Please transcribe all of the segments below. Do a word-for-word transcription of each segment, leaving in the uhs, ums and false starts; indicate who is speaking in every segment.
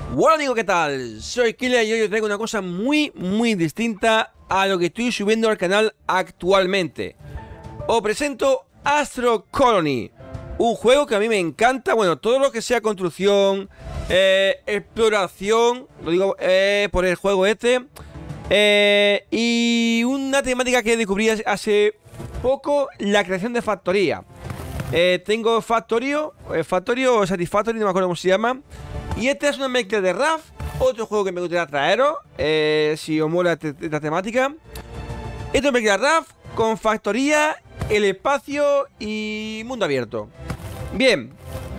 Speaker 1: Hola amigos, ¿qué tal? Soy Killer y hoy os traigo una cosa muy, muy distinta a lo que estoy subiendo al canal actualmente. Os presento Astro Colony, un juego que a mí me encanta. Bueno, todo lo que sea construcción, eh, exploración, lo digo eh, por el juego este, eh, y una temática que descubrí hace poco, la creación de factoría. eh, Tengo Factorio, eh, Factorio o Satisfactory, no me acuerdo cómo se llama. Y este es una mezcla de Raft, otro juego que me gustaría traeros, eh, si os mola esta temática. Esto es una mezcla de Raft con factoría, el espacio y mundo abierto. Bien.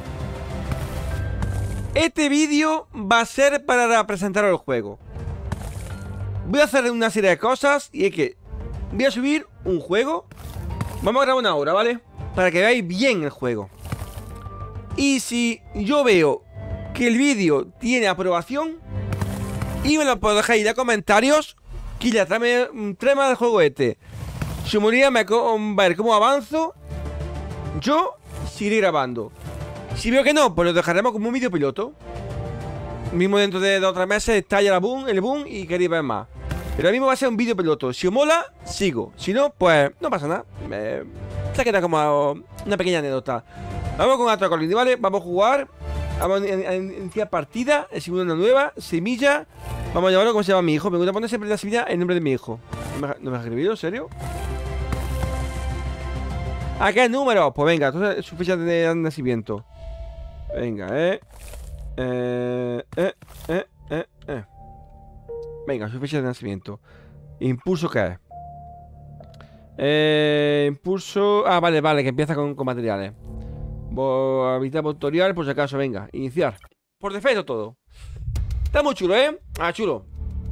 Speaker 1: Este vídeo va a ser para presentaros el juego. Voy a hacer una serie de cosas y es que voy a subir un juego. Vamos a grabar una hora, ¿vale? Para que veáis bien el juego. Y si yo veo que el vídeo tiene aprobación y me lo podéis dejar ahí en comentarios, que ya tráeme un tema del juego este. Si moría me va a ver cómo avanzo. Yo seguiré grabando. Si veo que no, pues lo dejaremos como un vídeo piloto. Mismo dentro de dos o tres meses estalla la boom, el boom y queréis ver más. Pero ahora mismo va a ser un vídeo piloto. Si os mola, sigo. Si no, pues no pasa nada. eh, Se queda como una pequeña anécdota. Vamos con Astro Colony, ¿vale? Vamos a jugar. Vamos a iniciar partida, es una nueva, semilla. Vamos a llamarlo como se llama mi hijo. Me gusta poner siempre la semilla el nombre de mi hijo. ¿No me, no me has escribido? ¿En serio? ¿A qué número? Pues venga, entonces su fecha de nacimiento. Venga, eh. Eh, eh, eh, eh, eh. Venga, su fecha de nacimiento. ¿Impulso qué es? Eh, impulso... Ah, vale, vale, que empieza con, con materiales. Habilidad tutorial, por si acaso, venga, iniciar. Por defecto todo. Está muy chulo, ¿eh? Ah, chulo.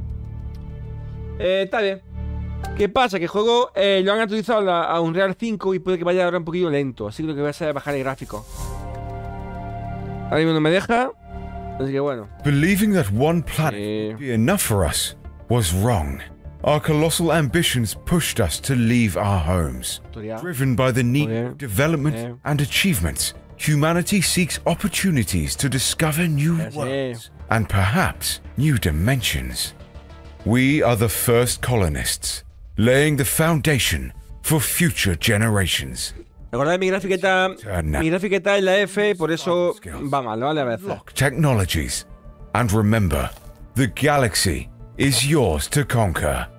Speaker 1: Eh, está bien. ¿Qué pasa? Que el juego eh, lo han actualizado a, a Unreal cinco y puede que vaya ahora un poquillo lento. Así que lo que voy a hacer es bajar el gráfico. Ahora mismo no me deja. Así que bueno.
Speaker 2: Believing that one planet
Speaker 1: Sí.
Speaker 2: would be enough for us was wrong. Our colossal ambitions pushed us to leave our homes.
Speaker 1: Tutorial.
Speaker 2: Driven by the need
Speaker 1: Okay.
Speaker 2: for development
Speaker 1: Okay.
Speaker 2: and achievements, humanity seeks opportunities to discover new
Speaker 1: Yes,
Speaker 2: worlds and perhaps new dimensions. We are the first colonists, laying the foundation for future generations.
Speaker 1: Recordad, mi gráfica está.
Speaker 2: Turn
Speaker 1: Mi gráfica está en la F, por eso va mal, ¿vale? A veces.
Speaker 2: Unlock technologies, and remember, the galaxy is yours to conquer.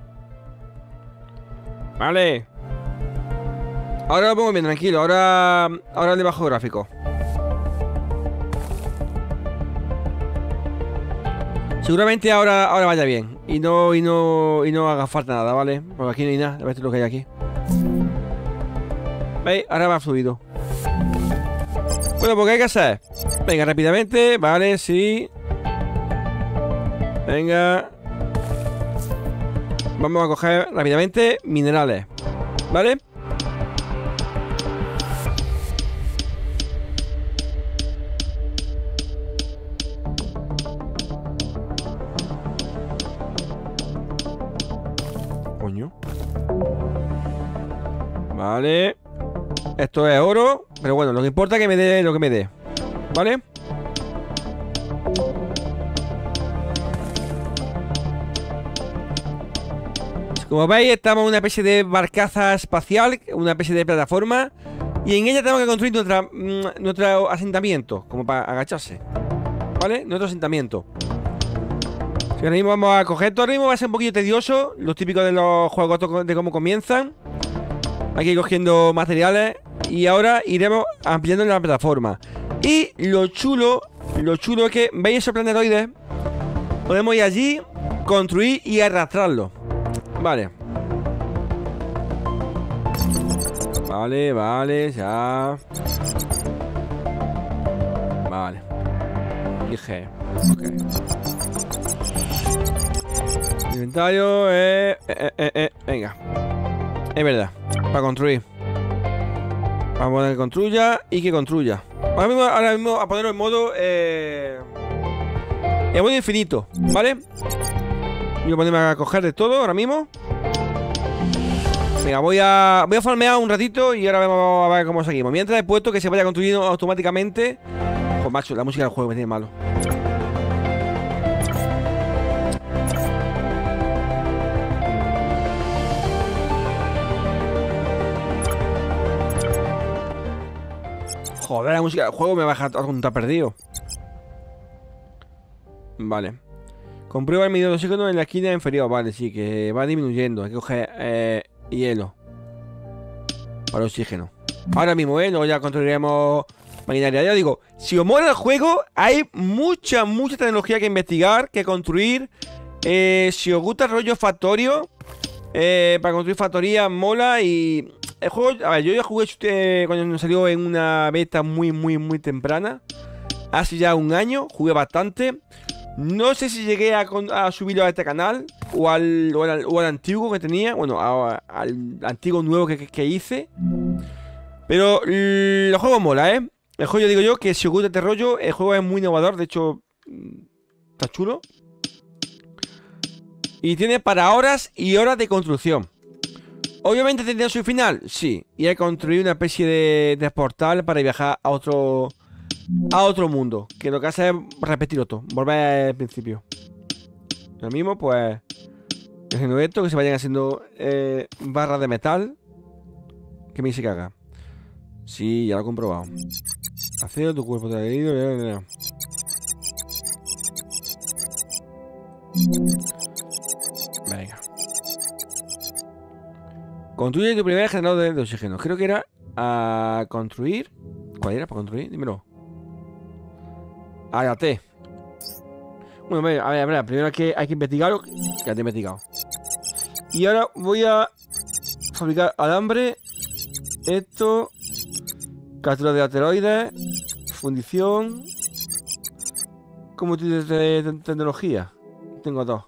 Speaker 1: Vale. Ahora lo pongo bien, tranquilo. Ahora. Ahora le bajo gráfico. Seguramente ahora, ahora vaya bien. Y no, y no. Y no haga falta nada, ¿vale? Porque aquí no hay nada. ¿Ves lo que hay aquí? ¿Veis? Ahora va fluido. Bueno, pues ¿qué hay que hacer? Venga, rápidamente. Vale, sí. Venga. Vamos a coger rápidamente minerales. ¿Vale? Coño. Vale. Esto es oro. Pero bueno, lo que importa es que me dé lo que me dé. ¿Vale? Como veis, estamos en una especie de barcaza espacial, una especie de plataforma, y en ella tenemos que construir nuestra, mm, nuestro asentamiento, como para agacharse. ¿Vale? Nuestro asentamiento. Si ahora mismo vamos a coger todo, ahora mismo va a ser un poquito tedioso, lo típico de los juegos de cómo comienzan. Aquí cogiendo materiales, y ahora iremos ampliando la plataforma. Y lo chulo, lo chulo es que, ¿veis esos planetoides? Podemos ir allí, construir y arrastrarlo. Vale. Vale, vale, ya. Vale. Dije. Ok. Inventario, eh, eh, eh, eh. Venga. Es verdad. Para construir. Vamos a poner que construya y que construya. Ahora mismo, ahora mismo a ponerlo en modo eh, en modo infinito, ¿vale? Voy a ponerme a coger de todo ahora mismo. Venga, voy a voy a farmear un ratito y ahora vamos a ver cómo seguimos. Mientras he puesto que se vaya construyendo automáticamente. Pues macho, la música del juego me tiene malo. Joder, la música del juego me baja todo, está perdido. Vale. Comprueba el medidor de oxígeno en la esquina inferior. Vale, sí, que va disminuyendo. Hay que coger eh, hielo para oxígeno. Ahora mismo, ¿eh? Luego ya controlaremos maquinaria. Ya digo, si os mola el juego, hay mucha, mucha tecnología que investigar, que construir. Eh, si os gusta el rollo factorio, eh, para construir factoría mola. Y el juego, a ver, yo ya jugué eh, cuando nos salió en una beta muy, muy, muy temprana. Hace ya un año, jugué bastante. No sé si llegué a, a subirlo a este canal o al, o al, o al antiguo que tenía. Bueno, a, al antiguo nuevo que, que, que hice. Pero el juego mola, ¿eh? El juego, yo digo yo, que si os gusta este rollo, el juego es muy innovador. De hecho, está chulo. Y tiene para horas y horas de construcción. Obviamente tendría su final, sí. Y hay que construir una especie de, de portal para viajar a otro... A otro mundo. Que lo que hace es repetirlo todo. Volver al principio. Lo mismo, pues... Haciendo esto, que se vayan haciendo eh, barras de metal. Que me dice que haga. Sí, ya lo he comprobado. Acero, tu cuerpo te ha herido. Venga. Construye tu primer generador de, de oxígeno. Creo que era a construir. ¿Cuál era para construir? Dímelo. A la T. Bueno, a ver, a ver, primero hay que, hay que investigarlo. Ya te he investigado. Y ahora voy a fabricar alambre. Esto. Captura de asteroides. Fundición. ¿Cómo tienes de, de tecnología? Tengo dos.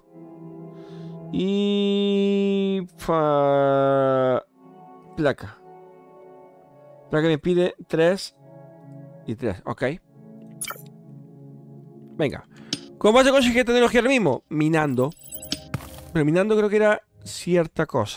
Speaker 1: Y... Fa... Placa. Placa me pide tres. Y tres, ok. Venga. ¿Cómo vas a conseguir tecnología ahora mismo? Minando. Pero minando creo que era cierta cosa.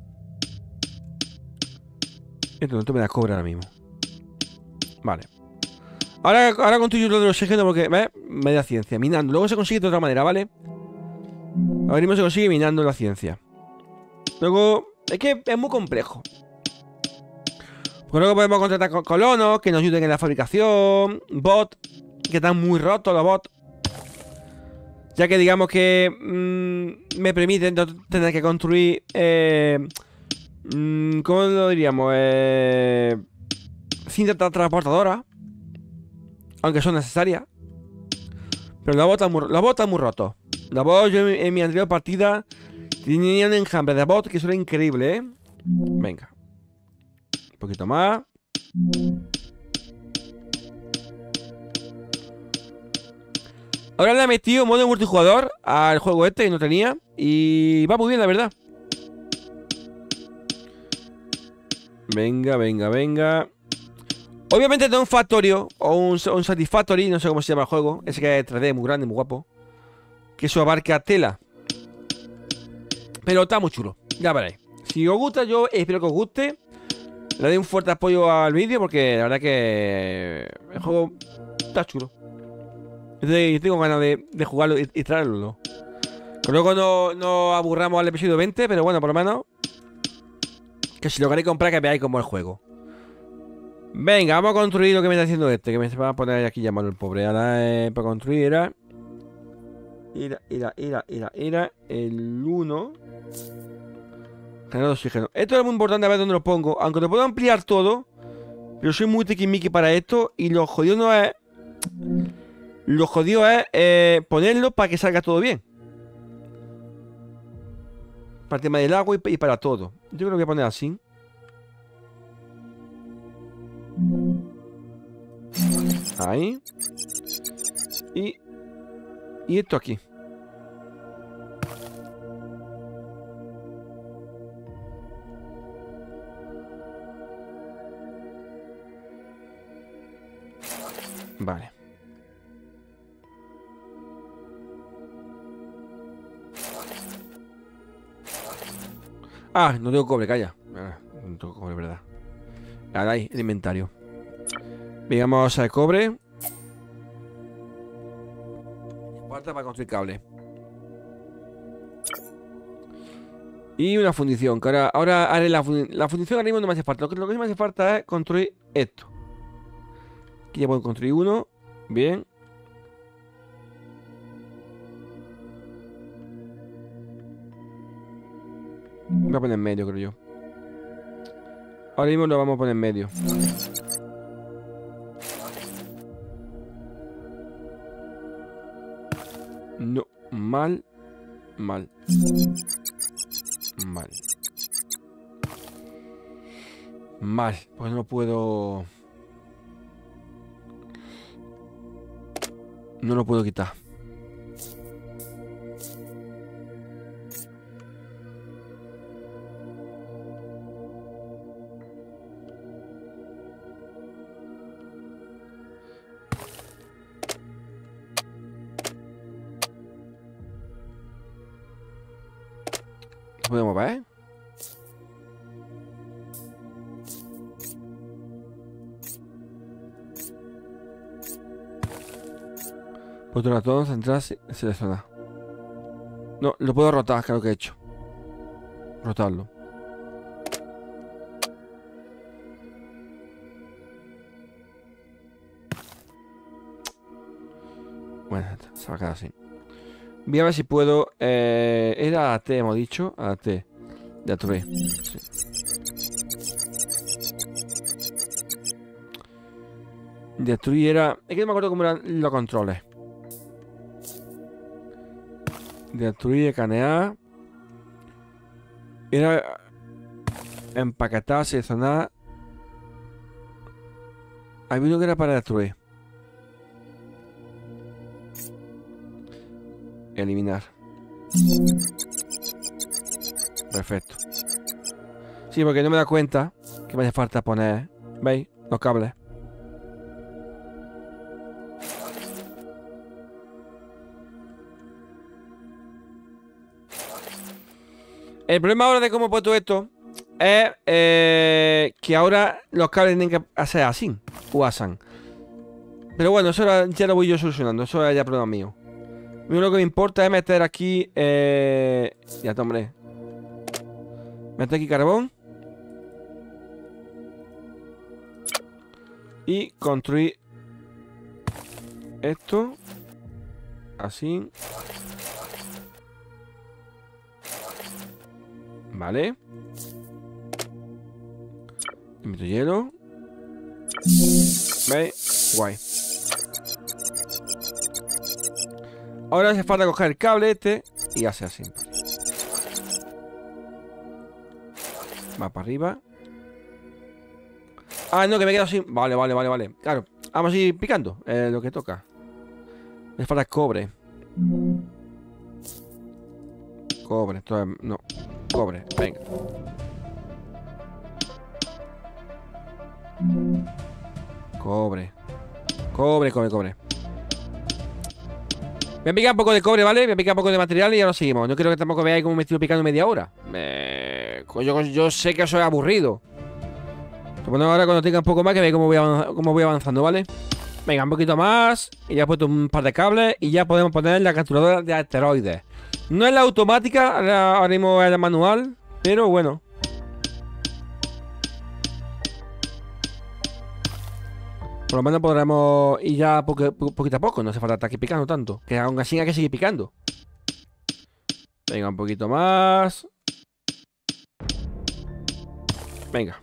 Speaker 1: Esto no te me da cobre ahora mismo. Vale. Ahora, ahora construyo lo del oxígeno porque, ¿ves? Me da ciencia. Minando. Luego se consigue de otra manera, ¿vale? Ahora mismo se consigue minando la ciencia. Luego... Es que es muy complejo. Porque luego podemos contratar con colonos que nos ayuden en la fabricación. Bots. Que están muy rotos los bots. Ya que digamos que mmm, me permiten no tener que construir eh, mmm, ¿cómo lo diríamos? Eh, cinta tra transportadora. Aunque son necesarias. Pero los bots están muy, los bots están muy rotos. Los bots, yo en, en mi anterior partida tenía un enjambre de bots que eso era increíble, ¿eh? Venga. Un poquito más. Ahora le he metido modo multijugador al juego este que no tenía. Y va muy bien, la verdad. Venga, venga, venga. Obviamente tengo un Factorio o un, un Satisfactory, no sé cómo se llama el juego. Ese que es tres D, muy grande, muy guapo. Que eso abarca tela. Pero está muy chulo, ya veréis. Si os gusta, yo espero que os guste. Le doy un fuerte apoyo al vídeo porque la verdad que el juego está chulo. Entonces, tengo ganas de, de jugarlo y, y traerlo. Que luego no, no aburramos al episodio veinte, pero bueno, por lo menos que si lo queréis comprar, que veáis cómo es el juego. Venga, vamos a construir lo que me está haciendo este. Que me va a poner aquí llamando el pobre. Ahora eh, para construir era... Era, era, era, era, era el uno. Generador de oxígeno. Esto es muy importante a ver dónde lo pongo. Aunque lo puedo ampliar todo. Pero soy muy tiquismiqui para esto. Y lo jodido no es... Lo jodido es eh, ponerlo para que salga todo bien. Para el tema del agua y, y para todo. Yo creo que lo voy a poner así. Ahí. Y... Y esto aquí. Vale. Ah, no tengo cobre, calla. Ah, no tengo cobre, verdad. Ahora hay el inventario. Veamos al cobre. Falta para construir cable. Y una fundición. Que ahora, ahora haré la, fun la fundición ahora mismo no me hace falta. Lo que, lo que me hace falta es construir esto. Aquí ya puedo construir uno. Bien. Voy a poner en medio, creo yo. Ahora mismo lo vamos a poner en medio. No, mal. Mal. Mal. Mal. Pues no puedo... No lo puedo quitar. ¿Podemos ver? Otro ratón central seleccionar. No, lo puedo rotar, que es lo que he hecho. Rotarlo. Bueno, se va a quedar así. Voy a ver si puedo... Eh, era a T, hemos dicho. A T. De Aturé. Sí. Destruir era... Es que no me acuerdo cómo eran los controles. Destruir, escanear. Era... Empaquetar, seleccionar. Hay uno que era para destruir. Eliminar. Perfecto. Sí, porque no me da cuenta que me hace falta poner, ¿veis? Los cables. El problema ahora de cómo he puesto esto es eh, que ahora los cables tienen que hacer así o asan. Pero bueno, eso era, ya lo voy yo solucionando. Eso es ya problema mío. Lo único que me importa es meter aquí... Eh... Ya está, hombre. Meter aquí carbón. Y construir esto. Así. Vale. Y meto hielo. ¿Veis? Guay. Ahora hace falta coger el cable este y hace así. Va para arriba. Ah, no, que me quedo así. Vale, vale, vale, vale. Claro, vamos a ir picando eh, lo que toca. Me falta cobre. Cobre, esto es... No, cobre, venga. Cobre. Cobre, cobre, cobre. Voy a picar un poco de cobre, ¿vale? Voy a picar un poco de material y ahora seguimos. No quiero que tampoco veáis cómo me estoy picando media hora. Eh, yo, yo sé que eso es aburrido. Bueno, ahora cuando tenga un poco más que veáis cómo voy, cómo voy avanzando, ¿vale? Venga, un poquito más. Y ya he puesto un par de cables. Y ya podemos poner la capturadora de asteroides. No es la automática, ahora mismo es la manual. Pero bueno. Por lo menos podremos ir ya poco, po, poquito a poco. No hace falta estar aquí picando tanto. Que aún así hay que seguir picando. Venga, un poquito más. Venga.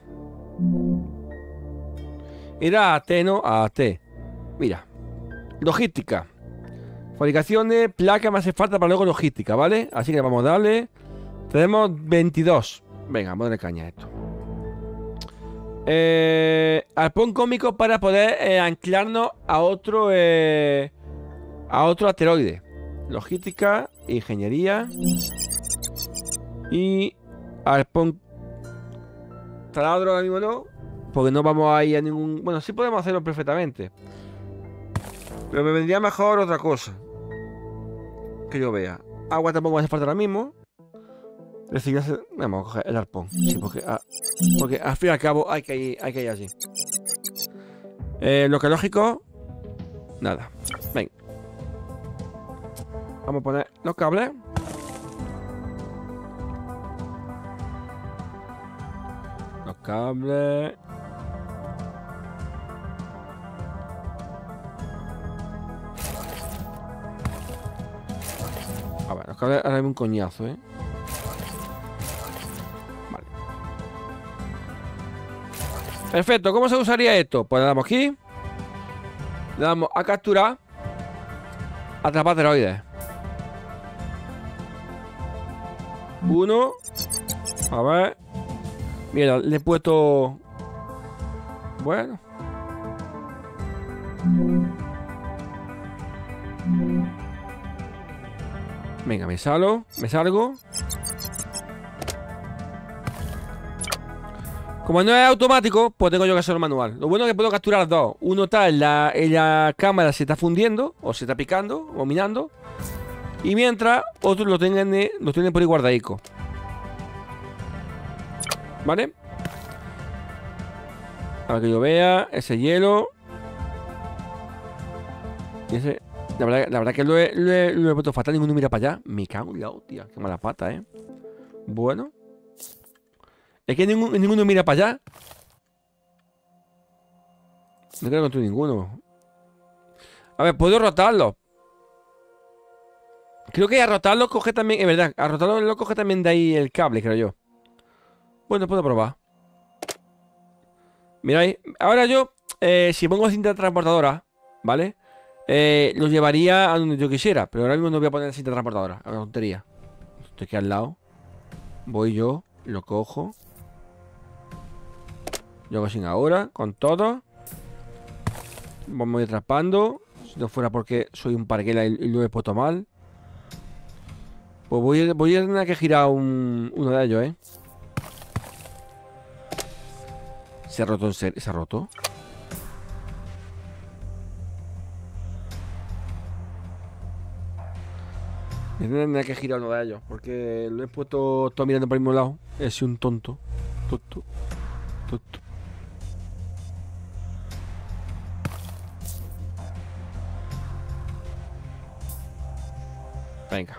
Speaker 1: Era a T, ¿no? A T. Mira. Logística. Fabricación de placas me hace falta para luego logística, ¿vale? Así que vamos a darle. Tenemos veintidós. Venga, vamos a darle caña a esto. Eh, arpón cómico para poder eh, anclarnos a otro eh, a otro asteroide. Logística, ingeniería y arpón taladro ahora mismo no, porque no vamos a ir a ningún... Bueno, sí podemos hacerlo perfectamente, pero me vendría mejor otra cosa que yo vea. Agua tampoco me hace falta ahora mismo. Reciclarse... Vamos a coger el arpón. Sí, porque, ah, porque al fin y al cabo hay que ir, hay que ir así. Eh, lo que es lógico... Nada. Venga. Vamos a poner los cables. Los cables. Acaba de darme un coñazo, ¿eh? Vale. Perfecto, ¿cómo se usaría esto? Pues le damos aquí. Le damos a capturar. Atrapar asteroides. Uno. A ver. Mira, le he puesto... Bueno. Venga, me salgo. Me salgo. Como no es automático, pues tengo yo que hacerlo manual. Lo bueno es que puedo capturar dos. Uno está en la, en la cámara, se está fundiendo, o se está picando, o minando. Y mientras, otros lo tienen, lo tienen por ahí guardadico. ¿Vale? Para que yo vea ese hielo. Y ese... La verdad, la verdad que lo he, lo, he, lo he puesto fatal. Ninguno mira para allá. Me cago en la hostia. Qué mala pata, ¿eh? Bueno. Es que ningún, ninguno mira para allá. No creo que tú ninguno. A ver, puedo rotarlo. Creo que a rotarlo coge también... Es verdad, a rotarlo lo coge también de ahí el cable, creo yo. Bueno, puedo probar. Miráis. Ahora yo, eh, si pongo cinta transportadora, ¿vale? Eh, lo llevaría a donde yo quisiera. Pero ahora mismo no voy a poner cinta transportadora. A la tontería. Estoy aquí al lado. Voy yo, lo cojo. Yo hago sin ahora, con todo. Vamos atrapando. Si no fuera porque soy un parguela y, y lo he puesto mal. Pues voy, voy a tener que girar un, uno de ellos, ¿eh? Se ha roto en serio. ¿Se ha roto? Voy a tener que girar uno de ellos. Porque lo he puesto todo mirando por el mismo lado. He sido un tonto. Tonto. Tonto. Venga.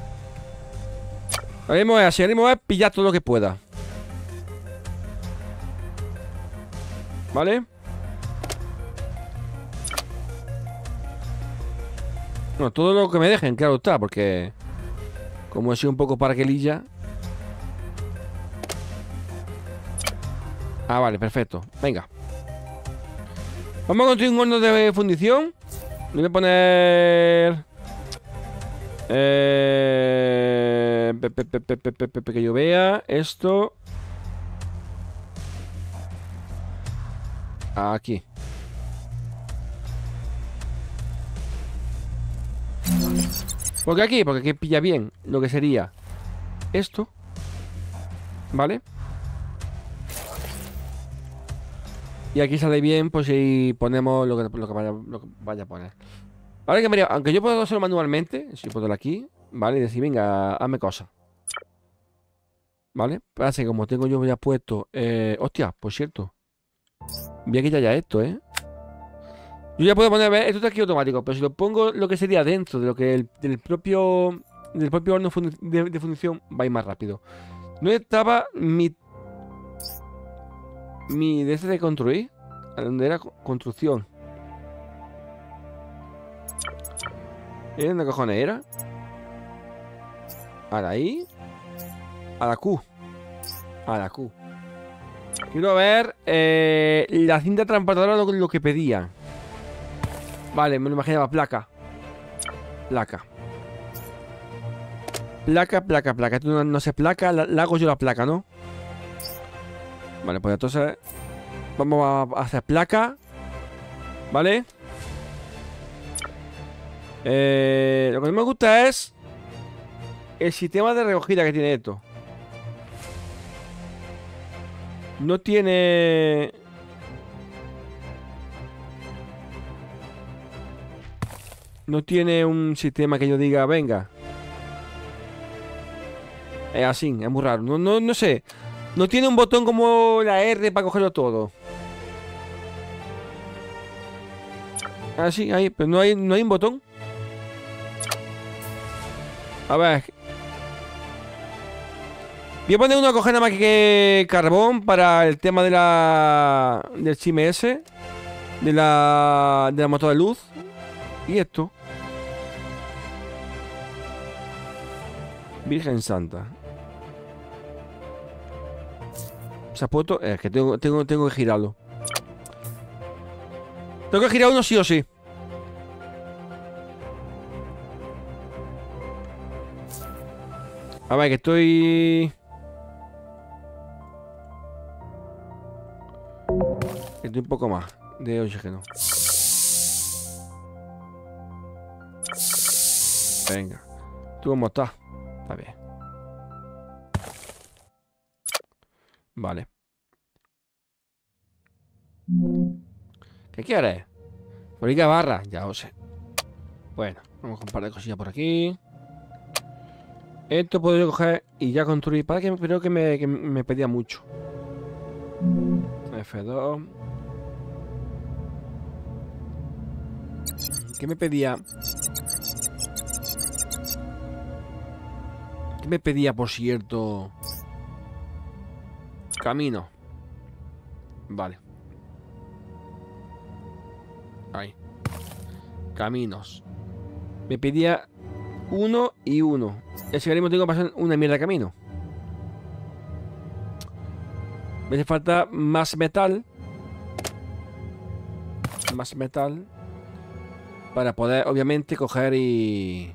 Speaker 1: Ahora mismo es así. Ahora mismo es pillar todo lo que pueda. ¿Vale? Bueno, todo lo que me dejen, claro está, porque como he sido un poco parquelilla. Ah, vale, perfecto. Venga. Vamos a construir un horno de fundición. Le voy a poner... Eh... Pe, pe, pe, pe, pe, pe, pe, que yo vea esto. Aquí. ¿Por qué aquí? Porque aquí pilla bien lo que sería esto. ¿Vale? Y aquí sale bien, pues si ponemos lo que, lo que, vaya, lo que vaya a poner. Ahora que me diga, aunque yo puedo hacerlo manualmente, si puedo aquí, ¿vale? Y decir, venga, hazme cosas. ¿Vale? Parece que como tengo yo ya puesto... Eh, hostia, por cierto. Voy a quitar ya esto, ¿eh? Yo ya puedo poner... Esto está aquí automático, pero si lo pongo lo que sería dentro de lo que el, del propio... Del propio horno de, de fundición, va a ir más rápido. No estaba mi... Mi... De este de construir. ¿A dónde era? Construcción. ¿Y dónde cojones era? A la I. A la Q. A la Q. Quiero ver eh, la cinta transportadora, lo, lo que pedía. Vale, me lo imaginaba. Placa. Placa. Placa, placa, placa. Tú no, no sé placa, la, la hago yo la placa, ¿no? Vale, pues entonces vamos a hacer placa. ¿Vale? Eh, lo que no me gusta es el sistema de recogida que tiene esto. No tiene... No tiene un sistema que yo diga, venga. Es así, es muy raro. No, no, no sé. No tiene un botón como la R para cogerlo todo. Así, ahí, pero no hay, no hay un botón. A ver. Voy a poner uno a coger nada más que carbón para el tema de la... Del chime ese. De la... De la moto de luz. Y esto. Virgen Santa. Se ha puesto... Es que tengo, tengo, tengo que girarlo. Tengo que girar uno sí o sí. A ver, que estoy... Estoy un poco más de oxígeno. Venga. ¿Tú cómo estás? Está bien. Vale. ¿Qué quieres? Bolica barra, ya lo sé. Bueno, vamos con un par de cosillas por aquí. Esto puedo yo coger y ya construir. Para que creo que me, que me pedía mucho. F dos. ¿Qué me pedía? ¿Qué me pedía, por cierto? Camino. Vale. Ahí. Caminos. Me pedía uno y uno. Es que ahora mismo tengo que pasar una mierda de camino. Me hace falta más metal. Más metal. Para poder, obviamente, coger y...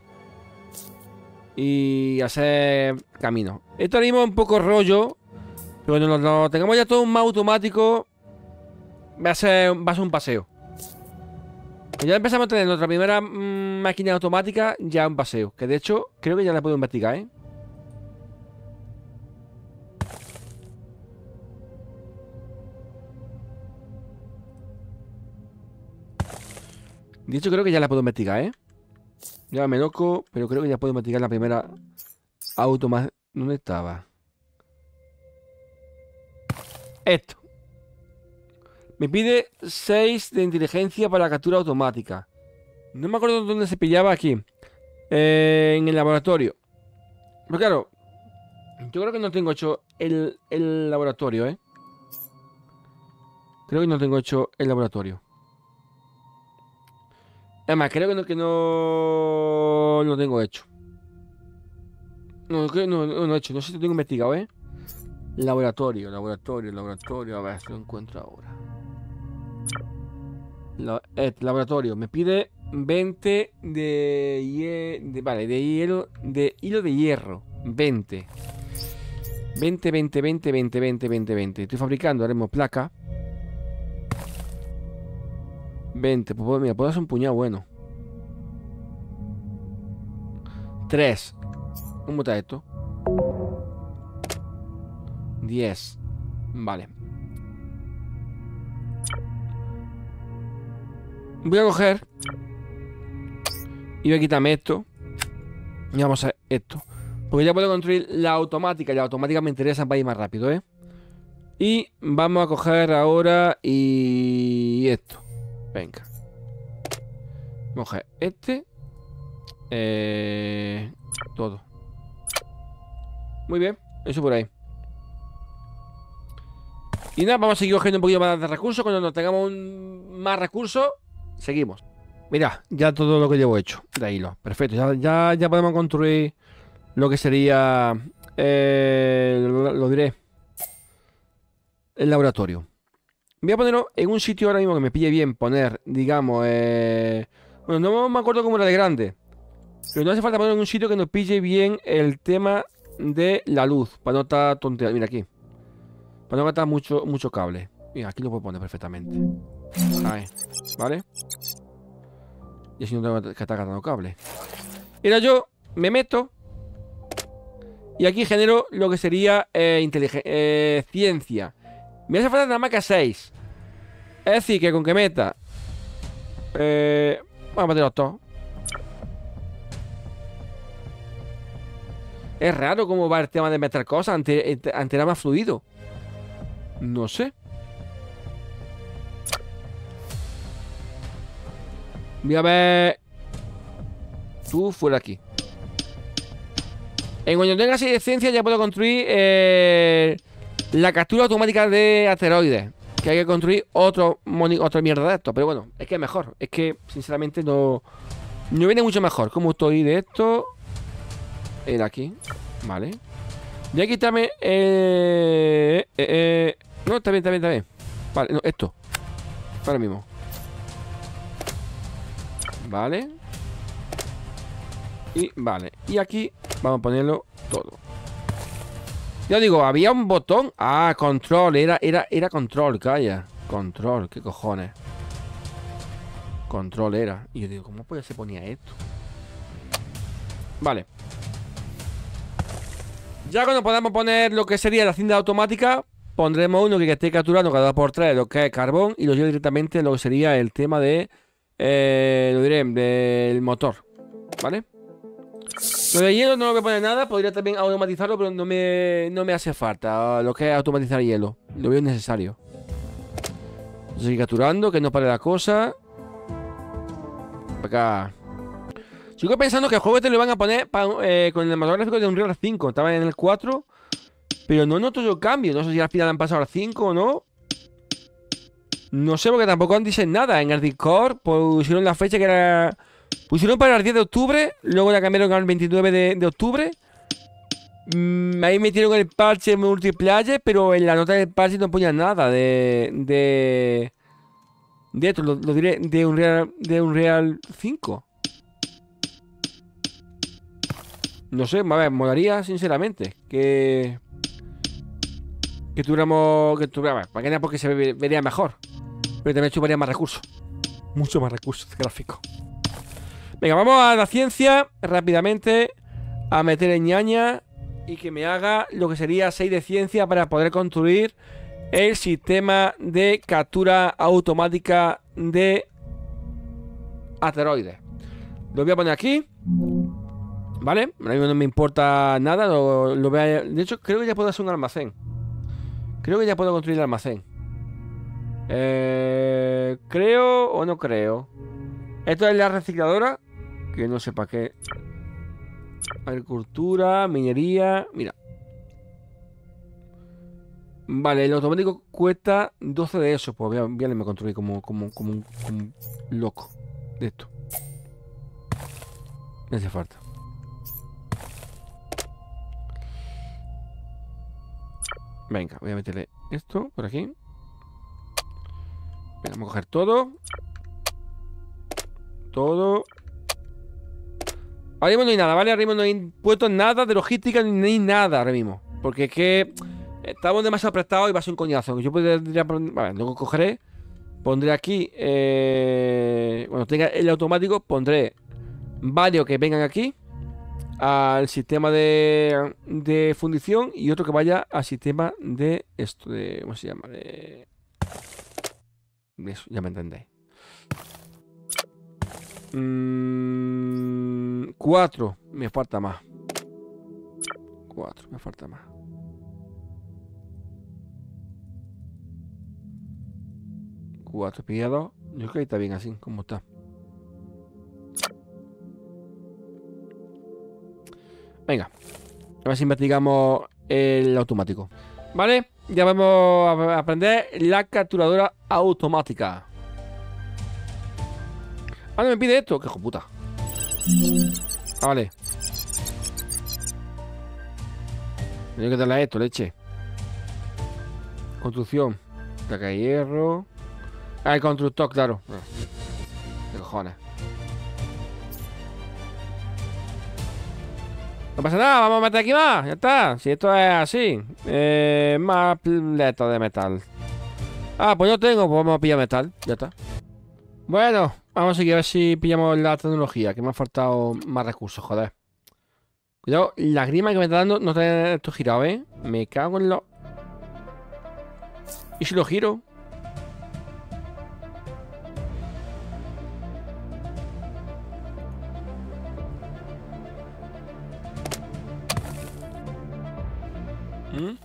Speaker 1: Y hacer camino. Esto ahora mismo es un poco rollo. Pero cuando lo, lo tengamos ya todo más automático, va a ser, va a ser un paseo. Cuando ya empezamos a tener nuestra primera mmm, máquina automática, ya un paseo. Que de hecho, creo que ya la puedo investigar, ¿eh? De hecho, creo que ya la puedo investigar, ¿eh? Ya me loco, pero creo que ya puedo investigar la primera automática. ¿Dónde estaba? Esto. Me pide seis de inteligencia para la captura automática. No me acuerdo dónde se pillaba aquí. Eh, en el laboratorio. Pero claro, yo creo que no tengo hecho el, el laboratorio, ¿eh? Creo que no tengo hecho el laboratorio. Además, creo que no, que no lo tengo hecho. No, creo no, no, no he hecho. No sé si lo tengo investigado, ¿eh? Laboratorio, laboratorio, laboratorio. A ver si lo encuentro ahora. La, eh, laboratorio. Me pide veinte de, hie de... Vale, de hielo. De hilo de hierro. veinte. veinte, veinte, veinte, veinte, veinte, veinte, veinte. Estoy fabricando, haremos placa. veinte. Pues mira, puedo hacer un puñado bueno. tres. ¿Cómo está esto? diez. Vale. Voy a coger y voy a quitarme esto. Y vamos a hacer esto. Porque ya puedo construir la automática. Y la automática me interesa para ir más rápido, ¿eh? Y vamos a coger ahora y esto. Venga. Vamos a coger este. Eh... Todo. Muy bien. Eso por ahí. Y nada, vamos a seguir cogiendo un poquito más de recursos. Cuando nos tengamos un... más recursos, seguimos. Mira, ya todo lo que llevo hecho de hilo. Perfecto, ya, ya, ya podemos construir lo que sería eh, lo, lo diré el laboratorio. Voy a ponerlo en un sitio ahora mismo que me pille bien. Poner, digamos eh... Bueno, no me acuerdo cómo era de grande, pero no hace falta poner en un sitio que nos pille bien el tema de la luz. Para no estar tonteando. Mira aquí. Para no gastar mucho, mucho cable. Mira, aquí lo puedo poner perfectamente. Ahí, ¿vale? Y así no tengo que estar gastando cable. Y ahora yo me meto y aquí genero lo que sería eh, inteligencia, eh, ciencia. Me hace falta nada más que seis. Es decir, que con que meta eh, vamos a meterlos todos. Es raro cómo va el tema de meter cosas. Antes, antes era más fluido. No sé. Voy a ver. Tú fuera aquí. En cuanto tenga seis de ciencia ya puedo construir eh, la captura automática de asteroides. Que hay que construir otro otra mierda de esto. Pero bueno, es que es mejor. Es que sinceramente no No viene mucho mejor. ¿Cómo estoy de esto? Era aquí. Vale. Voy a quitarme eh, eh, eh. No, está bien, está bien, está bien. Vale, no, esto. Ahora mismo. Vale. Y vale. Y aquí vamos a ponerlo todo. Yo digo, había un botón. Ah, control. Era, era, era control, calla. Control, qué cojones. Control era. Y yo digo, ¿cómo puede se ponía esto? Vale. Ya cuando podamos poner lo que sería la cinta automática, pondremos uno que esté capturando cada dos por tres lo que es carbón y lo llevo directamente a lo que sería el tema de, eh, lo diré, del motor. ¿Vale? Lo de hielo no lo voy a poner nada, podría también automatizarlo, pero no me, no me hace falta lo que es automatizar hielo. Lo veo necesario. Sigue capturando, que no pare la cosa. Acá. Sigo pensando que el juego este lo van a poner pa, eh, con el motor gráfico de Unreal cinco. Estaba en el cuatro, pero no noto yo cambio. No sé si al final han pasado al cinco o no. No sé, porque tampoco han dicho nada. En el Discord pusieron la fecha que era... Pusieron para el diez de octubre. Luego la cambiaron al veintinueve de, de octubre. Mm, ahí metieron el parche multiplayer, pero en la nota del parche no ponía nada de... De, de esto, lo, lo diré, de Unreal, de Unreal cinco. No sé, a ver, molaría sinceramente que... Que tuviéramos... Que tuviéramos... Para que nada, porque se ve, vería mejor. Pero también chuparía más recursos. Mucho más recursos gráficos. Venga, vamos a la ciencia rápidamente. A meter en ñaña. Y que me haga lo que sería seis de ciencia para poder construir el sistema de captura automática de asteroides. Lo voy a poner aquí. Vale, a mí no me importa nada. Lo, lo voy a... De hecho, creo que ya puedo hacer un almacén. Creo que ya puedo construir el almacén. Eh, creo o no creo. Esto es la recicladora. Que no sé para qué. Agricultura, minería. Mira. Vale, el automático cuesta doce de eso. Pues voy a, voy a me construir como, como, como, un, como un loco de esto. Me hace falta. Venga, voy a meterle esto por aquí. Venga, vamos a coger todo. Todo. Ahora mismo no hay nada, ¿vale? Ahora mismo no hay puesto nada de logística ni nada ahora mismo. Porque es que estamos demasiado prestados y va a ser un coñazo. Yo podría... Vale, luego cogeré. Pondré aquí... Eh, cuando tenga el automático, pondré varios que vengan aquí al sistema de, de fundición y otro que vaya al sistema de esto, de... ¿Cómo se llama? De... Eso, ya me entendéis. Mm, cuatro. Me falta más. Cuatro, me falta más. Cuatro pillados. Yo creo que ahí está bien así, como está. Venga. A ver si investigamos el automático. ¿Vale? Ya vamos a aprender la capturadora automática. Ah, no me pide esto. Qué hijo puta. Ah, vale. Tengo que darle a esto, leche. Construcción. Placa de hierro. Ah, el constructor, claro. Qué cojones. No pasa nada, vamos a meter aquí más. Ya está. Si esto es así. Eh, más paletas de metal. Ah, pues no tengo. Pues vamos a pillar metal. Ya está. Bueno, vamos a seguir a ver si pillamos la tecnología. Que me ha faltado más recursos, joder. Cuidado, la grima que me está dando no tiene esto girado, ¿eh? Me cago en lo... ¿Y si lo giro? ¿Mm?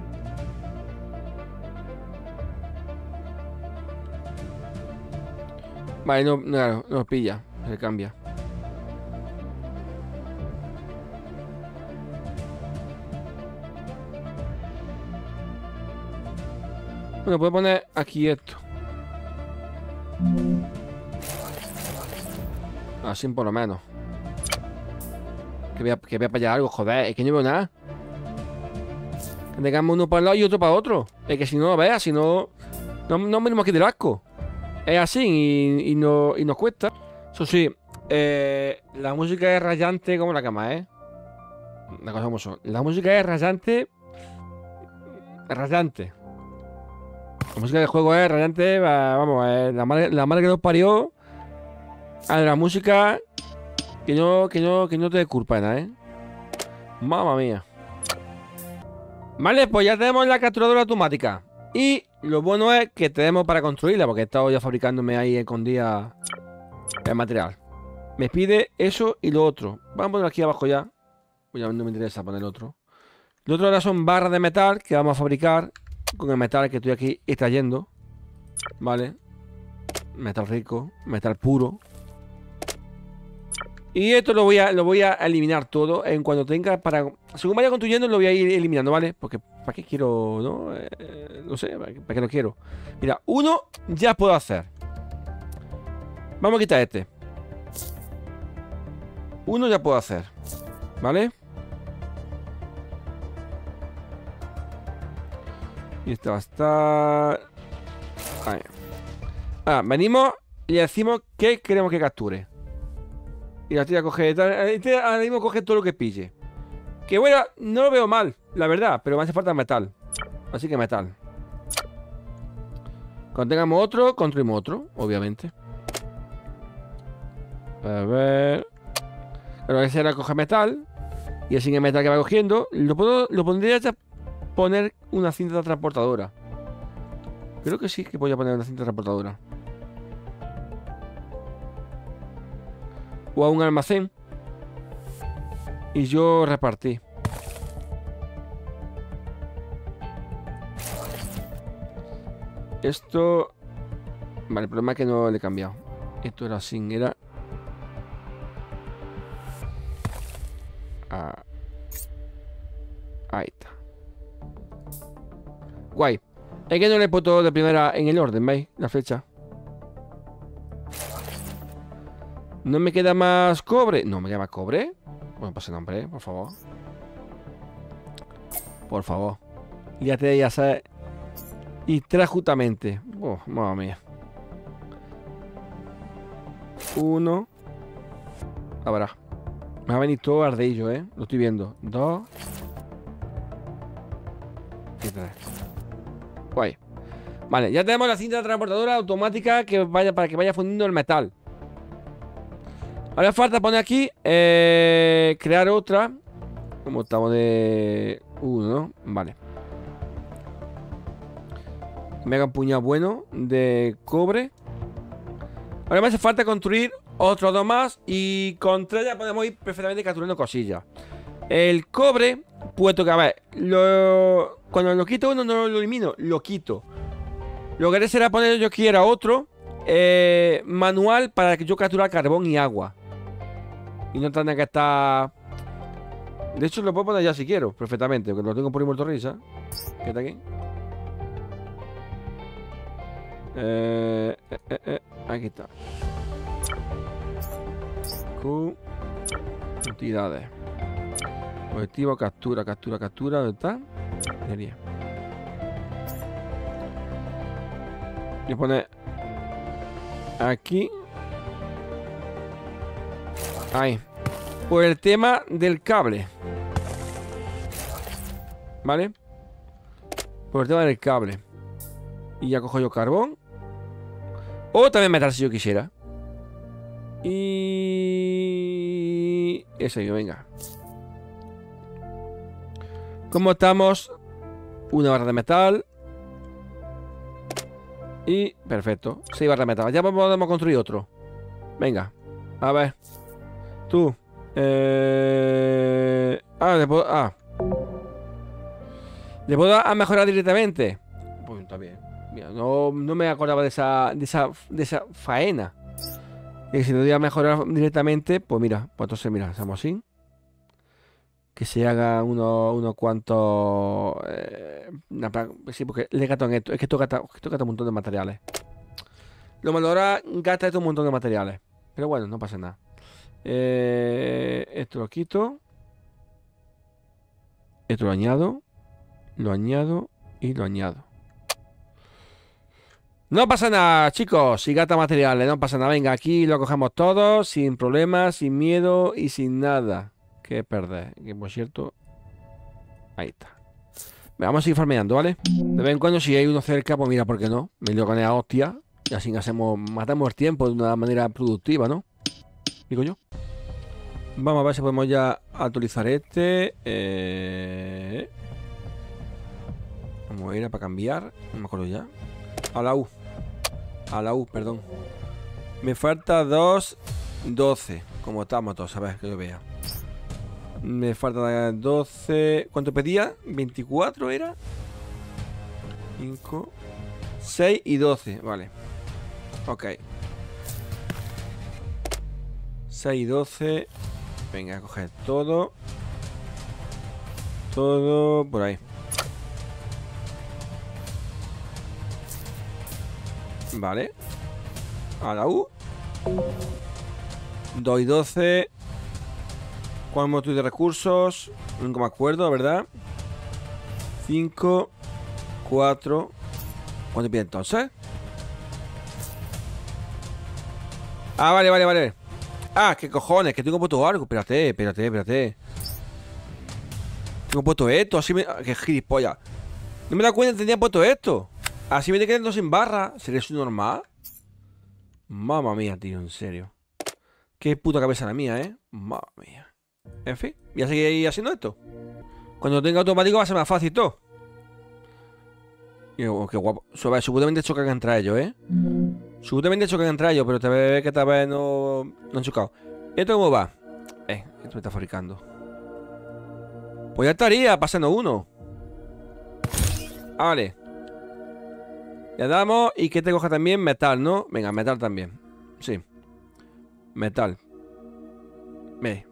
Speaker 1: Vale, no, no, no pilla. Se cambia. Bueno, puedo poner aquí esto. Así por lo menos. Que vea, que vea para allá algo, joder. Es que no veo nada. Que tengamos uno para un lado y otro para otro. Es que si no lo veas, si no... No, no venimos aquí del asco. Es así y, y, no, y nos cuesta. Eso sí, eh, la música es rayante como la cama, ¿eh? Una cosa como son. La música es rayante. Rayante. La música del juego es rayante. Vamos, eh, la, madre, la madre que nos parió. A la música. Que no, que no, que no te dé culpa, nada, ¿eh? Mamma mía. Vale, pues ya tenemos la capturadora automática. Y lo bueno es que tenemos para construirla, porque he estado ya fabricándome ahí escondida el material. Me pide eso y lo otro. Vamos a ponerlo aquí abajo ya. Pues ya no me interesa poner el otro. Lo otro ahora son barras de metal que vamos a fabricar con el metal que estoy aquí extrayendo. Vale. Metal rico, metal puro. Y esto lo voy a, lo voy a eliminar todo en cuanto tenga para... Según vaya construyendo lo voy a ir eliminando, ¿vale? Porque ¿para qué quiero, no? Eh, no sé, ¿para qué, para qué lo quiero? Mira, uno ya puedo hacer. Vamos a quitar este. Uno ya puedo hacer. ¿Vale? Y este va a estar... Ahí. Ah, venimos y le decimos que queremos que capture. Y la tía coge... Este ahora mismo coge todo lo que pille. Que bueno, no lo veo mal, la verdad. Pero me hace falta metal. Así que metal. Cuando tengamos otro, construimos otro, obviamente. A ver... Pero ese era coger metal. Y así en el metal que va cogiendo, lo, puedo, lo pondría ya poner una cinta transportadora. Creo que sí que voy a poner una cinta transportadora. O a un almacén. Y yo repartí. Esto... Vale, el problema es que no le he cambiado. Esto era sin, era... Ah. Ahí está. Guay. Es que no le he puesto de primera en el orden, ¿veis? La flecha. ¿No me queda más cobre? ¿No me queda más cobre? Bueno, pues el nombre, por favor. Por favor. Líate de ya sabes. Y tres justamente. Oh, madre mía. Uno. Ahora. Me va a venir todo ardillo, ¿eh? Lo estoy viendo. Dos. Y tres. Guay. Vale, ya tenemos la cinta transportadora automática que vaya para que vaya fundiendo el metal. Ahora falta poner aquí eh, crear otra. Como estamos de uno, ¿no? Vale. Me haga un puñado bueno de cobre. Ahora me hace falta construir otros dos más. Y con tres ya podemos ir perfectamente capturando cosillas. El cobre, puesto que a ver, lo, cuando lo quito uno no lo elimino, lo quito. Lo que haré será poner yo quiera otro eh, manual para que yo capture carbón y agua. Y no tenga que estar... De hecho lo puedo poner ya si quiero, perfectamente. Porque lo tengo por ahí muerto risa. ¿Qué está aquí? Eh, eh, eh, eh, aquí está. Q. Entidades. Objetivo, captura, captura, captura. ¿Dónde está? Sería. Voy a poner aquí. Ahí. Por el tema del cable. ¿Vale? Por el tema del cable. Y ya cojo yo carbón. O también metal si yo quisiera. Y... Eso yo, venga. ¿Cómo estamos? Una barra de metal. Y... Perfecto. Seis barras de metal. Ya podemos construir otro. Venga. A ver. Tú. Eh... Ah, le puedo... Ah. ¿Le puedo a mejorar directamente? Pues está bien. Mira, no, no me acordaba de esa, de esa, de esa faena. Y si lo voy a mejorar directamente, pues mira, pues entonces mira, hacemos así. Que se haga unos uno cuantos... Eh, sí, porque le gasto en esto. Es que esto gasta, esto gasta un montón de materiales. Lo malo ahora gasta esto un montón de materiales. Pero bueno, no pasa nada. Eh, esto lo quito. Esto lo añado. Lo añado y lo añado. No pasa nada, chicos. Y gata materiales, no pasa nada. Venga, aquí lo cogemos todos, sin problemas, sin miedo y sin nada que perder. Que por cierto, ahí está. Vamos a seguir farmeando, ¿vale? De vez en cuando, si hay uno cerca, pues mira, ¿por qué no? Me lío con la hostia. Y así hacemos, matamos el tiempo de una manera productiva, ¿no? Digo yo. Vamos a ver si podemos ya actualizar este. Eh... Vamos a ir a para cambiar. No me acuerdo ya. A la U. A la U, perdón. Me falta dos, doce. Como estamos todos, a ver, que yo vea. Me falta doce. ¿Cuánto pedía? ¿veinticuatro era? cinco, seis y doce. Vale. Ok. seis y doce. Venga, a coger todo. Todo por ahí. Vale. A la U. dos y doce. ¿Cuál estoy de recursos? Nunca me acuerdo, ¿verdad? cinco, cuatro. ¿Cuánto pide entonces? Ah, vale, vale, vale. Ah, qué cojones, que tengo puesto algo. Espérate, espérate, espérate. Tengo puesto esto, así me... Qué gilipollas. No me da cuenta que tenía puesto esto. Así me estoy quedando sin barra. ¿Sería eso normal? Mamma mía, tío, en serio. Qué puta cabeza la mía, ¿eh? Mamma mía. En fin, voy a seguir haciendo esto. Cuando lo tenga automático va a ser más fácil todo. Y, oh, qué guapo. Seguramente chocan entre ellos, ¿eh? Seguramente chocan entre ellos, pero te ve que esta vez no, no han chocado. ¿Esto cómo va? Eh, esto me está fabricando. Pues ya estaría pasando uno. Ah, vale. Le damos y que te coja también metal, ¿no? Venga, metal también. Sí. Metal. Ve.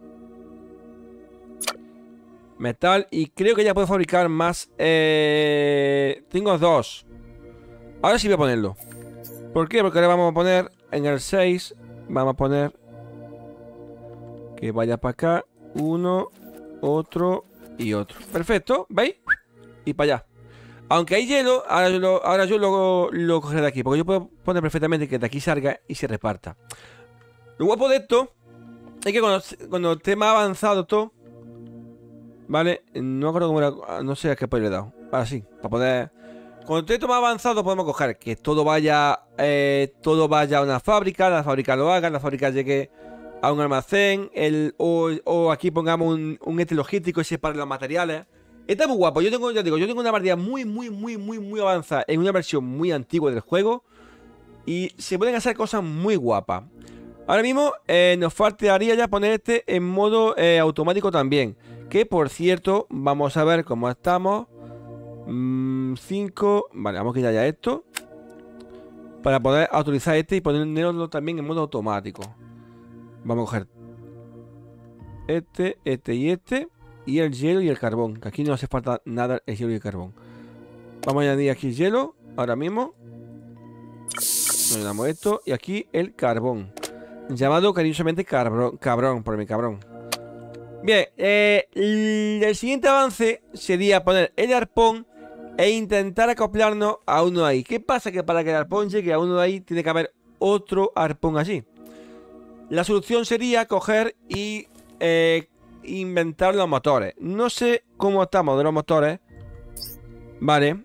Speaker 1: Metal. Y creo que ya puedo fabricar más. Eh... Tengo dos. Ahora sí voy a ponerlo. ¿Por qué? Porque ahora vamos a poner en el seis. Vamos a poner que vaya para acá. Uno, otro y otro. Perfecto, ¿veis? Y para allá. Aunque hay hielo, ahora yo, lo, ahora yo lo, lo cogeré de aquí. Porque yo puedo poner perfectamente que de aquí salga y se reparta. Lo guapo de esto es que cuando, cuando esté más avanzado todo, ¿vale? No me acuerdo cómo era, no sé a qué apoyo le he dado. Ahora sí, para poder... Cuando esté más avanzado podemos coger que todo vaya eh, todo vaya a una fábrica, la fábrica lo haga, la fábrica llegue a un almacén, el, o, o aquí pongamos un, un ente logístico y separe los materiales. Está muy guapo. Yo tengo, ya digo, yo tengo una partida muy, muy, muy, muy, muy avanzada en una versión muy antigua del juego. Y se pueden hacer cosas muy guapas. Ahora mismo eh, nos faltaría ya poner este en modo eh, automático también. Que por cierto, vamos a ver cómo estamos. cinco. Mm, vale, vamos a quitar ya esto. Para poder autorizar este y ponerlo también en modo automático. Vamos a coger este, este y este. Y el hielo y el carbón. Que aquí no hace falta nada el hielo y el carbón. Vamos a añadir aquí el hielo. Ahora mismo. Nos damos esto. Y aquí el carbón. Llamado cariñosamente cabrón. Cabrón, por mi cabrón. Bien. Eh, el siguiente avance sería poner el arpón e intentar acoplarnos a uno de ahí. ¿Qué pasa? Que para que el arpón llegue a uno de ahí tiene que haber otro arpón allí. La solución sería coger y... Eh, inventar los motores. No sé cómo estamos de los motores. Vale.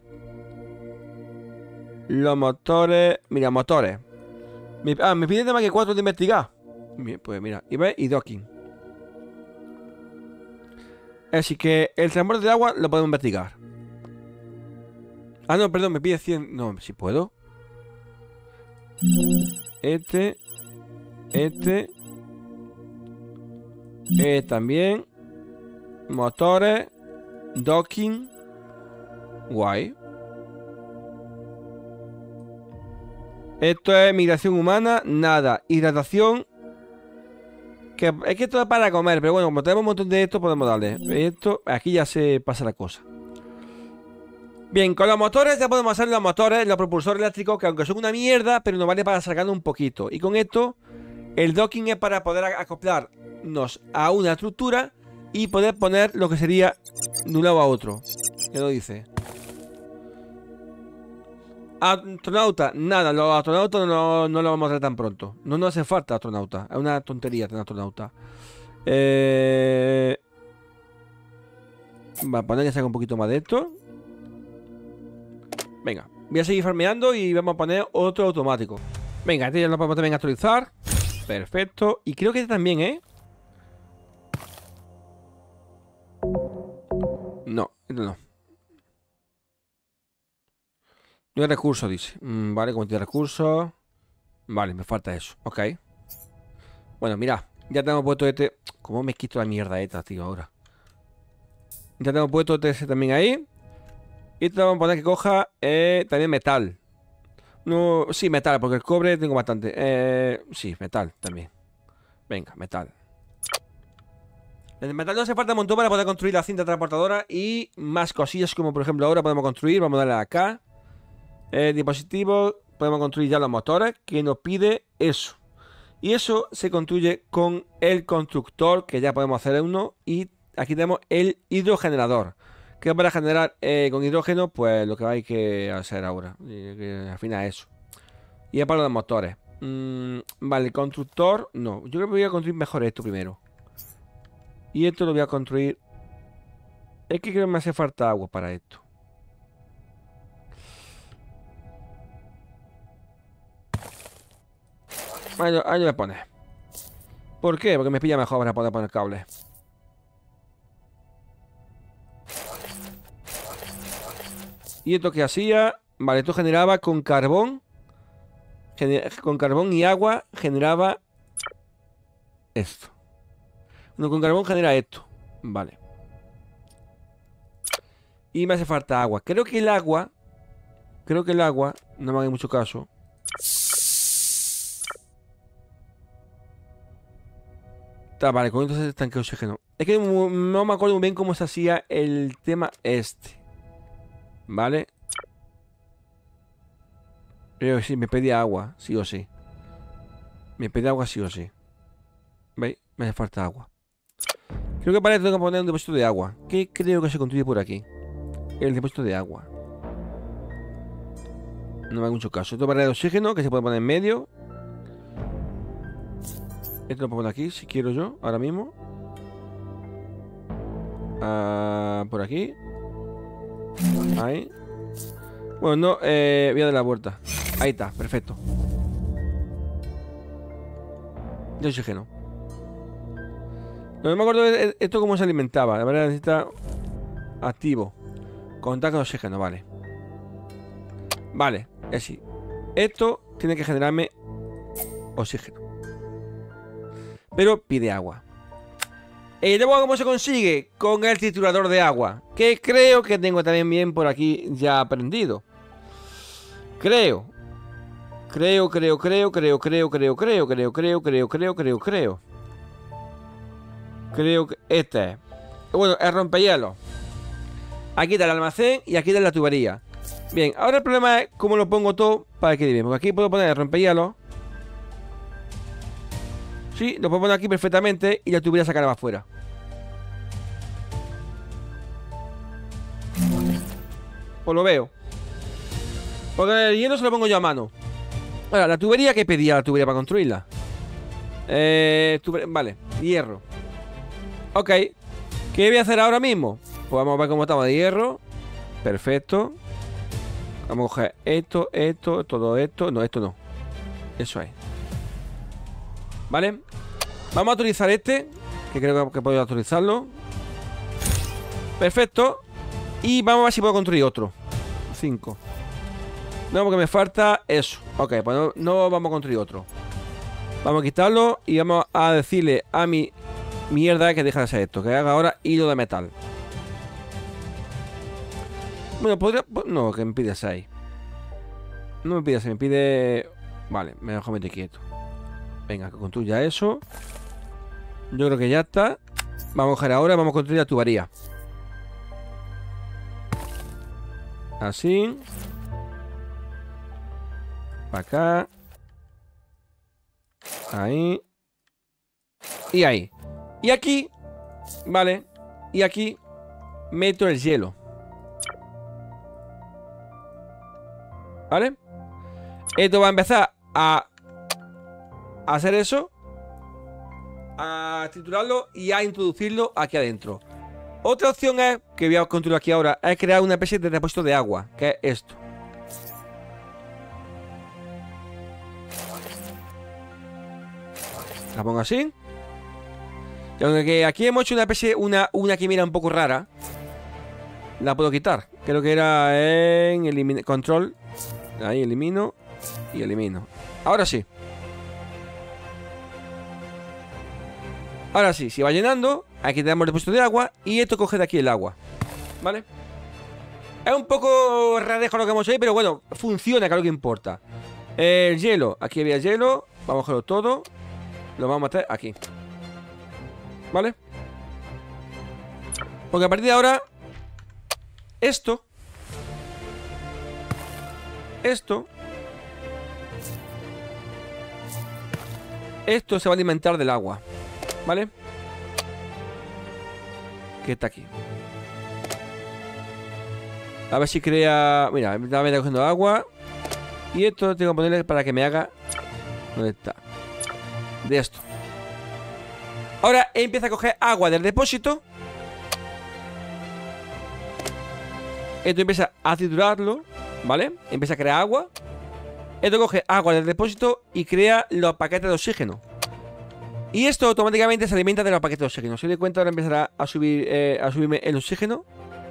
Speaker 1: Los motores. Mira, motores. Me, ah, me piden más que cuatro de investigar. Pues mira, y ve y docking. Así que el transporte de agua lo podemos investigar. Ah, no, perdón, me pide cien. No, si puedo. Este. Este. Eh, también motores, docking, guay. Esto es migración humana, nada. Hidratación, que es que esto es para comer, pero bueno, como tenemos un montón de esto, podemos darle. Esto, aquí ya se pasa la cosa. Bien, con los motores ya podemos hacer los motores, los propulsores eléctricos, que aunque son una mierda, pero nos vale para sacarnos un poquito. Y con esto, el docking es para poder acoplar a una estructura y poder poner lo que sería de un lado a otro. ¿Qué lo dice? Astronauta, nada, los astronautas no, no lo vamos a hacer tan pronto. No nos hace falta astronauta. Es una tontería tener astronauta. Eh... Va a poner que saque un poquito más de esto. Venga, voy a seguir farmeando y vamos a poner otro automático. Venga, este ya lo podemos también actualizar. Perfecto. Y creo que este también, ¿eh? No, este no. No hay recursos, dice. Mm, vale, como tiene recursos. Vale, me falta eso. Ok. Bueno, mira. Ya tenemos puesto este. ¿Cómo me quito la mierda esta, tío, ahora? Ya tenemos puesto este también ahí. Y te vamos a poner que coja eh, también metal. No, sí, metal, porque el cobre tengo bastante. Eh, sí, metal también. Venga, metal. El metal no hace falta un montón para poder construir la cinta transportadora y más cosillas como por ejemplo ahora podemos construir. Vamos a darle acá. Eh, dispositivo. Podemos construir ya los motores que nos pide eso. Y eso se construye con el constructor que ya podemos hacer uno. Y aquí tenemos el hidrogenerador. Que para generar eh, con hidrógeno, pues lo que hay que hacer ahora. Y, que, al final eso. Y es para los motores. Mm, vale, el constructor. No, yo creo que voy a construir mejor esto primero. Y esto lo voy a construir. Es que creo que me hace falta agua para esto. Ahí lo, ahí lo voy a poner. ¿Por qué? Porque me pilla mejor para poder poner cables. Y esto que hacía. Vale, esto generaba con carbón. Gener con carbón y agua generaba esto. Uno con carbón genera esto. Vale. Y me hace falta agua. Creo que el agua. Creo que el agua. No me haga mucho caso. Está, vale, con esto se estanque de oxígeno. Es que no, no me acuerdo muy bien cómo se hacía el tema este. Vale. Pero sí, me pedía agua, sí o sí. Me pedía agua sí o sí. ¿Veis? Me hace falta agua. Creo que para esto tengo que poner un depósito de agua. ¿Qué creo que se construye por aquí? El depósito de agua. No me haga mucho caso. Esto es barrera de oxígeno que se puede poner en medio. Esto lo puedo poner aquí si quiero yo, ahora mismo. Ah, por aquí. Ahí. Bueno, no, eh, voy a dar la vuelta. Ahí está, perfecto. De oxígeno. No me acuerdo de esto cómo se alimentaba. La verdad necesita activo. Contar con oxígeno, vale. Vale, es así. Esto tiene que generarme oxígeno. Pero pide agua. ¿El agua cómo se consigue? Con el triturador de agua. Que creo que tengo también bien por aquí ya aprendido. Creo. Creo, creo, creo, creo, creo, creo, creo, creo, creo, creo, creo, creo, creo. Creo que este es. Bueno, el rompehielo. Aquí está el almacén y aquí está la tubería. Bien, ahora el problema es cómo lo pongo todo para que bien. Porque aquí puedo poner el rompehielo. Sí, lo puedo poner aquí perfectamente y la tubería sacará más afuera. Pues lo veo. Porque el hielo se lo pongo yo a mano. Ahora, la tubería, ¿qué pedía la tubería para construirla? Eh, tubería, vale, hierro. Ok. ¿Qué voy a hacer ahora mismo? Pues vamos a ver cómo estamos de hierro. Perfecto. Vamos a coger esto, esto, todo esto. No, esto no. Eso es. ¿Vale? Vamos a autorizar este, que creo que puedo autorizarlo. Perfecto. Y vamos a ver si puedo construir otro. cinco. No, porque me falta eso. Ok, pues no, no vamos a construir otro. Vamos a quitarlo y vamos a decirle a mi mierda que deja de hacer esto. Que haga ahora hilo de metal. Bueno, podría... No, que me pide seis. No me pide seis, me pide... Vale, me dejo meter quieto. Venga, que construya eso. Yo creo que ya está. Vamos a coger ahora, vamos a construir la tubería. Así. Para acá. Ahí. Y ahí. Y aquí. Vale. Y aquí. meto el hielo. ¿Vale? Esto va a empezar a hacer eso, a triturarlo y a introducirlo aquí adentro. Otra opción es, que voy a continuar aquí ahora, es crear una especie de depósito de agua, que es esto. La pongo así. Y aunque aquí hemos hecho una especie, una, una quimera un poco rara, la puedo quitar. Creo que era en elimina, control. Ahí elimino y elimino. Ahora sí. Ahora sí, si va llenando, aquí tenemos el depósito de agua y esto coge de aquí el agua. ¿Vale? Es un poco rarejo lo que hemos hecho ahí, pero bueno, funciona, que es lo que importa. El hielo, aquí había hielo. Vamos a cogerlo todo. Lo vamos a meter aquí. ¿Vale? Porque a partir de ahora, esto Esto Esto se va a alimentar del agua. ¿Vale? Que está aquí. A ver si crea... Mira, me está cogiendo agua. Y esto tengo que ponerle para que me haga... ¿Dónde está? De esto. Ahora empieza a coger agua del depósito. Esto empieza a triturarlo, ¿vale? Empieza a crear agua. Esto coge agua del depósito y crea los paquetes de oxígeno. Y esto automáticamente se alimenta de los paquetes de oxígeno. Si os doy cuenta, ahora empezará a subir eh, a subirme el oxígeno.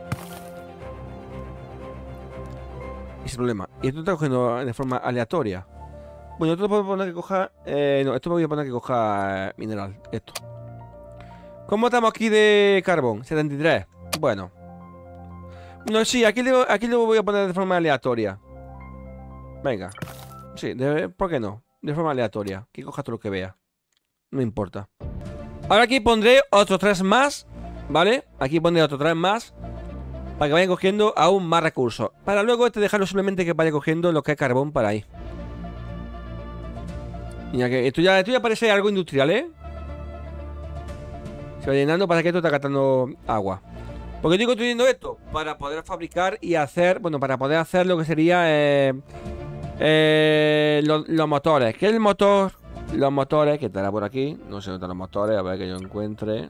Speaker 1: Ese es el problema. Y esto está cogiendo de forma aleatoria. Bueno, esto puedo poner que coja... Eh, no, esto voy a poner que coja eh, mineral. Esto. ¿Cómo estamos aquí de carbón? setenta y tres. Bueno. No, sí, aquí lo, aquí lo voy a poner de forma aleatoria. Venga. Sí, de, ¿por qué no? De forma aleatoria. Que coja todo lo que vea. No importa. Ahora aquí pondré otros tres más. ¿Vale? Aquí pondré otros tres más. Para que vayan cogiendo aún más recursos. Para luego este dejarlo simplemente que vaya cogiendo lo que es carbón para ahí. Mira que esto ya, esto ya parece algo industrial, ¿eh? Se va llenando para que esto está gastando agua. ¿Por qué estoy construyendo esto? Para poder fabricar y hacer... Bueno, para poder hacer lo que sería... Eh, eh, los, los motores. ¿Qué es el motor? Los motores, que estará por aquí. No sé dónde están los motores, a ver que yo encuentre.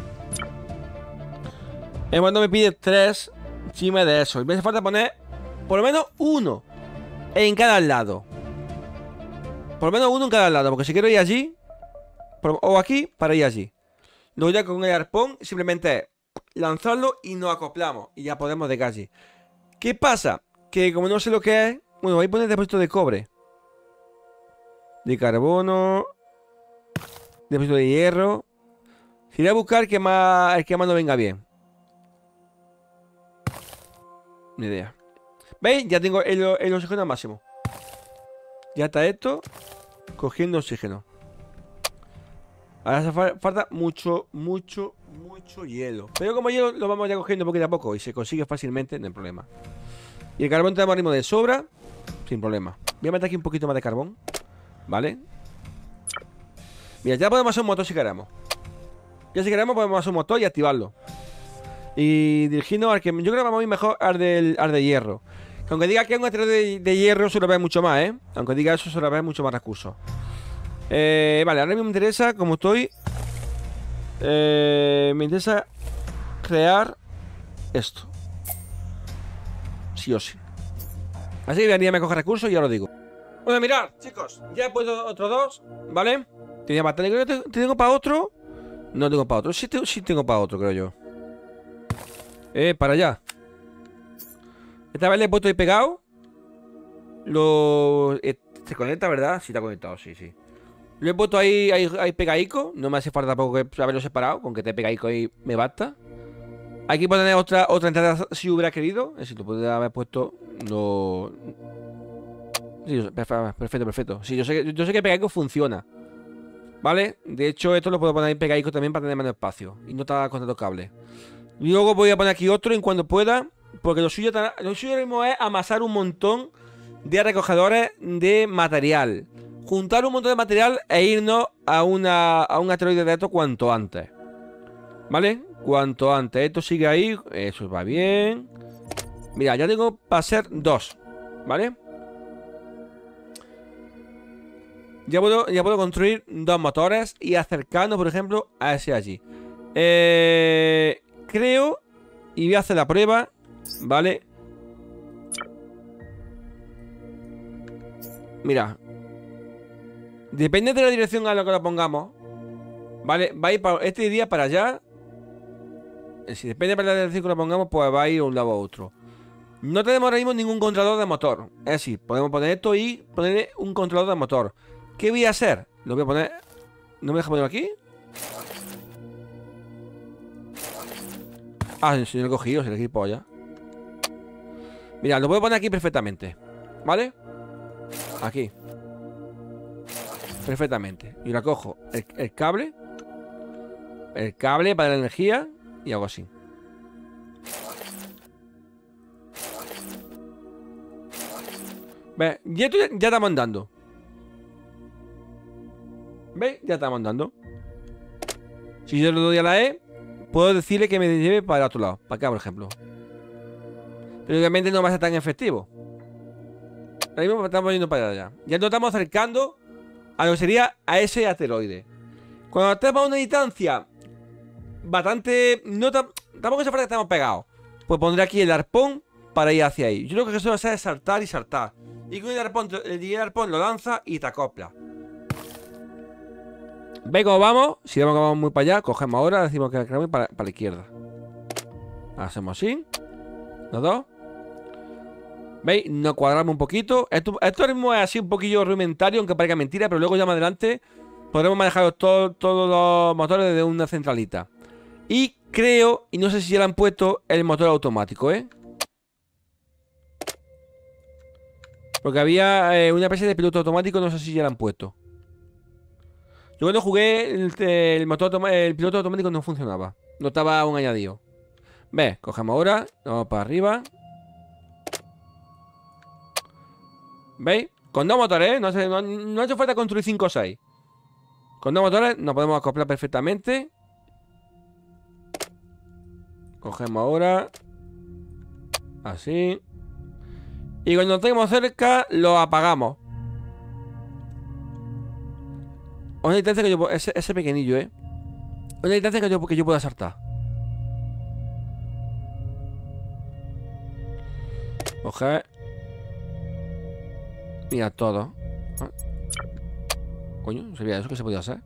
Speaker 1: En cuando me pide tres chimes de eso. Y me hace falta poner por lo menos uno en cada lado. Por lo menos uno en cada lado. Porque si quiero ir allí o aquí, para ir allí. Luego ya con el arpón simplemente es lanzarlo y nos acoplamos. Y ya podemos de allí. ¿Qué pasa? Que como no sé lo que es... Bueno, voy a poner depósito de cobre. De carbono. Depósito de hierro. Iré a buscar que más, el que más no venga bien. Ni idea. ¿Veis? Ya tengo el, el oxígeno al máximo. Ya está esto cogiendo oxígeno. Ahora hace falta mucho, mucho, mucho hielo. Pero como hielo lo vamos ya cogiendo poquito a poco y se consigue fácilmente, no hay problema. Y el carbón tenemos ritmo de sobra, sin problema. Voy a meter aquí un poquito más de carbón. ¿Vale? Mira, ya podemos hacer un motor si queremos. Ya si queremos podemos hacer un motor y activarlo. Y dirigirnos al que yo creo que vamos a ir mejor al, del, al de hierro. Que aunque diga que es un material de, de hierro, se lo ve mucho más, ¿eh? Aunque diga eso, se lo ve mucho más recursos. Eh, vale, ahora mismo me interesa, como estoy... Eh, me interesa crear esto. Sí o sí. Así que venía a coger recursos y ya lo digo. Bueno, mirad, chicos, ya he puesto otros dos, ¿vale? Tenía bastante. Creo que tengo para otro. No tengo para otro. Sí, tengo, sí tengo para otro, creo yo. Eh, para allá. Esta vez le he puesto ahí pegado. Lo... Eh, ¿se conecta, verdad? Sí, está conectado, sí, sí. Lo he puesto ahí, ahí, ahí pegaico. No me hace falta tampoco haberlo separado. Con que esté pegaico ahí me basta. Aquí puedo tener otra, otra entrada si hubiera querido. Si lo podría haber puesto. No. Sí, perfecto, perfecto. Sí, yo sé, yo sé que pegaico funciona. ¿Vale? De hecho, esto lo puedo poner ahí pegaico también para tener menos espacio. Y no está con tanto cable. Y luego voy a poner aquí otro en cuanto pueda. Porque lo suyo, lo suyo mismo es amasar un montón de recogedores de material. Juntar un montón de material e irnos a, una, a un asteroide de estos cuanto antes. ¿Vale? cuanto antes. Esto sigue ahí. Eso va bien. Mira, ya tengo para ser dos. ¿Vale? Ya puedo, ya puedo construir dos motores y acercarnos, por ejemplo, a ese allí. Eh, creo, y voy a hacer la prueba, ¿vale? Mira. Depende de la dirección a la que la pongamos, ¿vale? Va a ir para, este día para allá. Si depende de la dirección que la pongamos, pues va a ir de un lado a otro. No tenemos ahora mismo ningún controlador de motor. Es decir, podemos poner esto y ponerle un controlador de motor. ¿Qué voy a hacer? Lo voy a poner... ¿No me deja ponerlo aquí? Ah, si no lo he cogido, si lo he cogido ya. Mira, lo puedo poner aquí perfectamente, ¿vale? Aquí. Perfectamente. Y la cojo el, el cable. El cable para la energía. Y hago así. ¿Ves? Y esto ya, ya estamos andando. ¿Veis? Ya estamos andando. Si yo le doy a la E, puedo decirle que me lleve para el otro lado. Para acá, por ejemplo. Pero obviamente no va a ser tan efectivo. Ahora mismo estamos yendo para allá. Ya nos estamos acercando a lo que sería a ese asteroide. Cuando estemos a una distancia bastante... No tan, tampoco se falta que estamos pegados. Pues pondré aquí el arpón para ir hacia ahí. Yo lo que eso va a hacer es saltar y saltar. Y con el arpón, el arpón lo lanza y te acopla. ¿Veis cómo vamos? Si vemos que vamos muy para allá, cogemos ahora, decimos que queremos ir para, para la izquierda. Hacemos así. Los dos. ¿Veis? Nos cuadramos un poquito. Esto, esto mismo es así un poquillo rudimentario, aunque parezca mentira, pero luego ya más adelante podremos manejar todo, todos los motores desde una centralita. Y creo, y no sé si ya le han puesto el motor automático, ¿eh? Porque había eh, una especie de piloto automático, no sé si ya le han puesto. Yo cuando jugué, el, el, motor el piloto automático no funcionaba. No estaba aún añadido. Ve, cogemos ahora, vamos para arriba. ¿Veis? Con dos motores, ¿eh? No, sé, no, no ha hecho falta construir cinco o seis. Con dos motores nos podemos acoplar perfectamente. Cogemos ahora. Así. Y cuando estemos cerca, lo apagamos. Una distancia que yo puedo... Ese, ese pequeñillo, ¿eh? Una distancia que yo, que yo pueda saltar. Coger. Mira, todo. ¿Ah? Coño, no sabía eso que se podía hacer.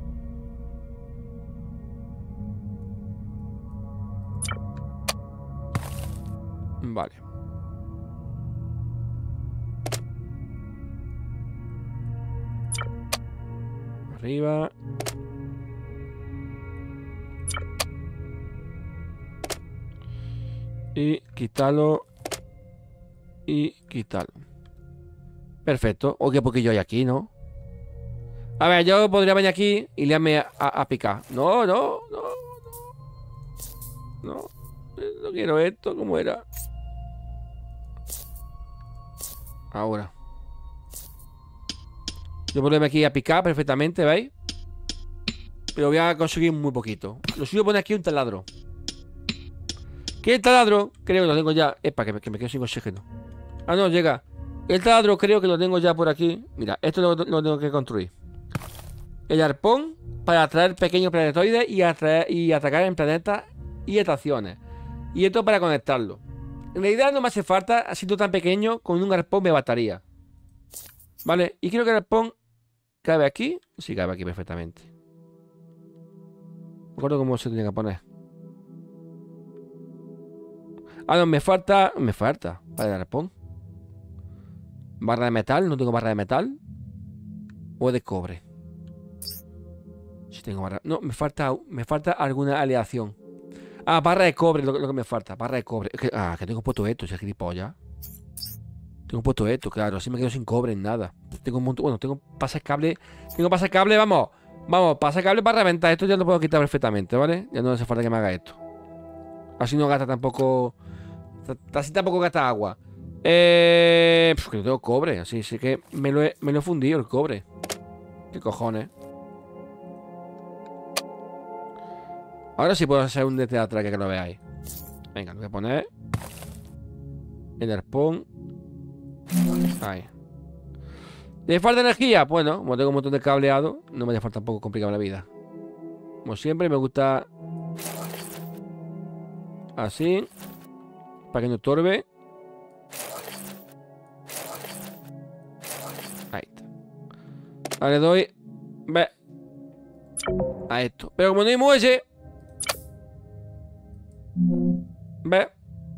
Speaker 1: Vale. Arriba. Y quitarlo. Y quitarlo. Perfecto. O que porque yo hay aquí, ¿no? A ver, yo podría venir aquí y liarme a, a, a picar. No, no, no, no. No. No quiero esto, ¿cómo era? Ahora. Yo puedo irme aquí a picar perfectamente, ¿veis? Pero voy a conseguir muy poquito. Lo suyo poner aquí un taladro. ¿Qué es el taladro? Creo que lo tengo ya. Epa, que me, que me quedo sin oxígeno. Ah, no, llega. El taladro creo que lo tengo ya por aquí. Mira, esto lo, lo tengo que construir. El arpón para atraer pequeños planetoides y, atraer, y atacar en planetas y estaciones. Y esto para conectarlo. En realidad no me hace falta, siendo tan pequeño, con un arpón me bastaría. Vale, y creo que el arpón cabe aquí. Sí, cabe aquí perfectamente. Me acuerdo cómo se tenía que poner. Ah, no, me falta... Me falta para el arpón. Barra de metal, no tengo barra de metal. O de cobre. Si tengo barra... No, me falta, me falta alguna aleación. Ah, barra de cobre, lo, lo que me falta. Barra de cobre. Es que, ah, que tengo puesto esto, ese gilipollas. Tengo puesto esto, claro. Así me quedo sin cobre en nada. Tengo un montón... Bueno, tengo pase cable. Tengo pase cable, vamos. Vamos, pase cable para reventar. Esto ya lo puedo quitar perfectamente, ¿vale? Ya no hace falta que me haga esto. Así no gasta tampoco... Así tampoco gasta agua. Eh... Pues que no tengo cobre. Así, sí que me lo, he, me lo he fundido el cobre. ¿Qué cojones? Ahora sí puedo hacer un desde atrás, que lo veáis. Venga, lo voy a poner. El arpón. Ahí. ¿Le falta energía? Bueno, como tengo un montón de cableado, no me hace falta tampoco complicar la vida. Como siempre, me gusta así, para que no estorbe. Ahí está. Ahora le doy ve, a esto. Pero como no hay muelle, ve,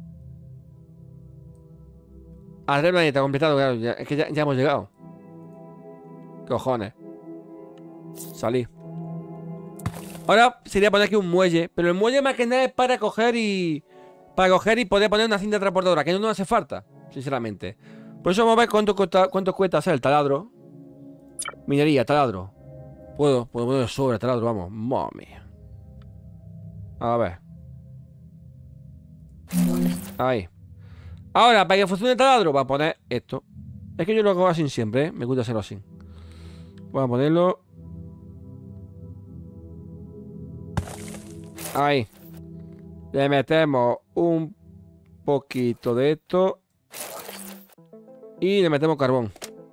Speaker 1: al planeta completado, claro. Ya, es que ya, ya hemos llegado. Cojones. Salí. Ahora sería poner aquí un muelle. Pero el muelle más que nada es para coger y... Para coger y poder poner una cinta transportadora, que no nos hace falta, sinceramente. Por eso vamos a ver cuánto cuesta, cuánto cuesta hacer el taladro. Minería, taladro. Puedo, puedo poner sobre taladro, vamos. Mami. A ver. Ahí. Ahora, para que funcione el taladro, voy a poner esto. Es que yo lo hago así siempre, ¿eh? Me gusta hacerlo así. Voy a ponerlo ahí. Le metemos un poquito de esto y le metemos carbón.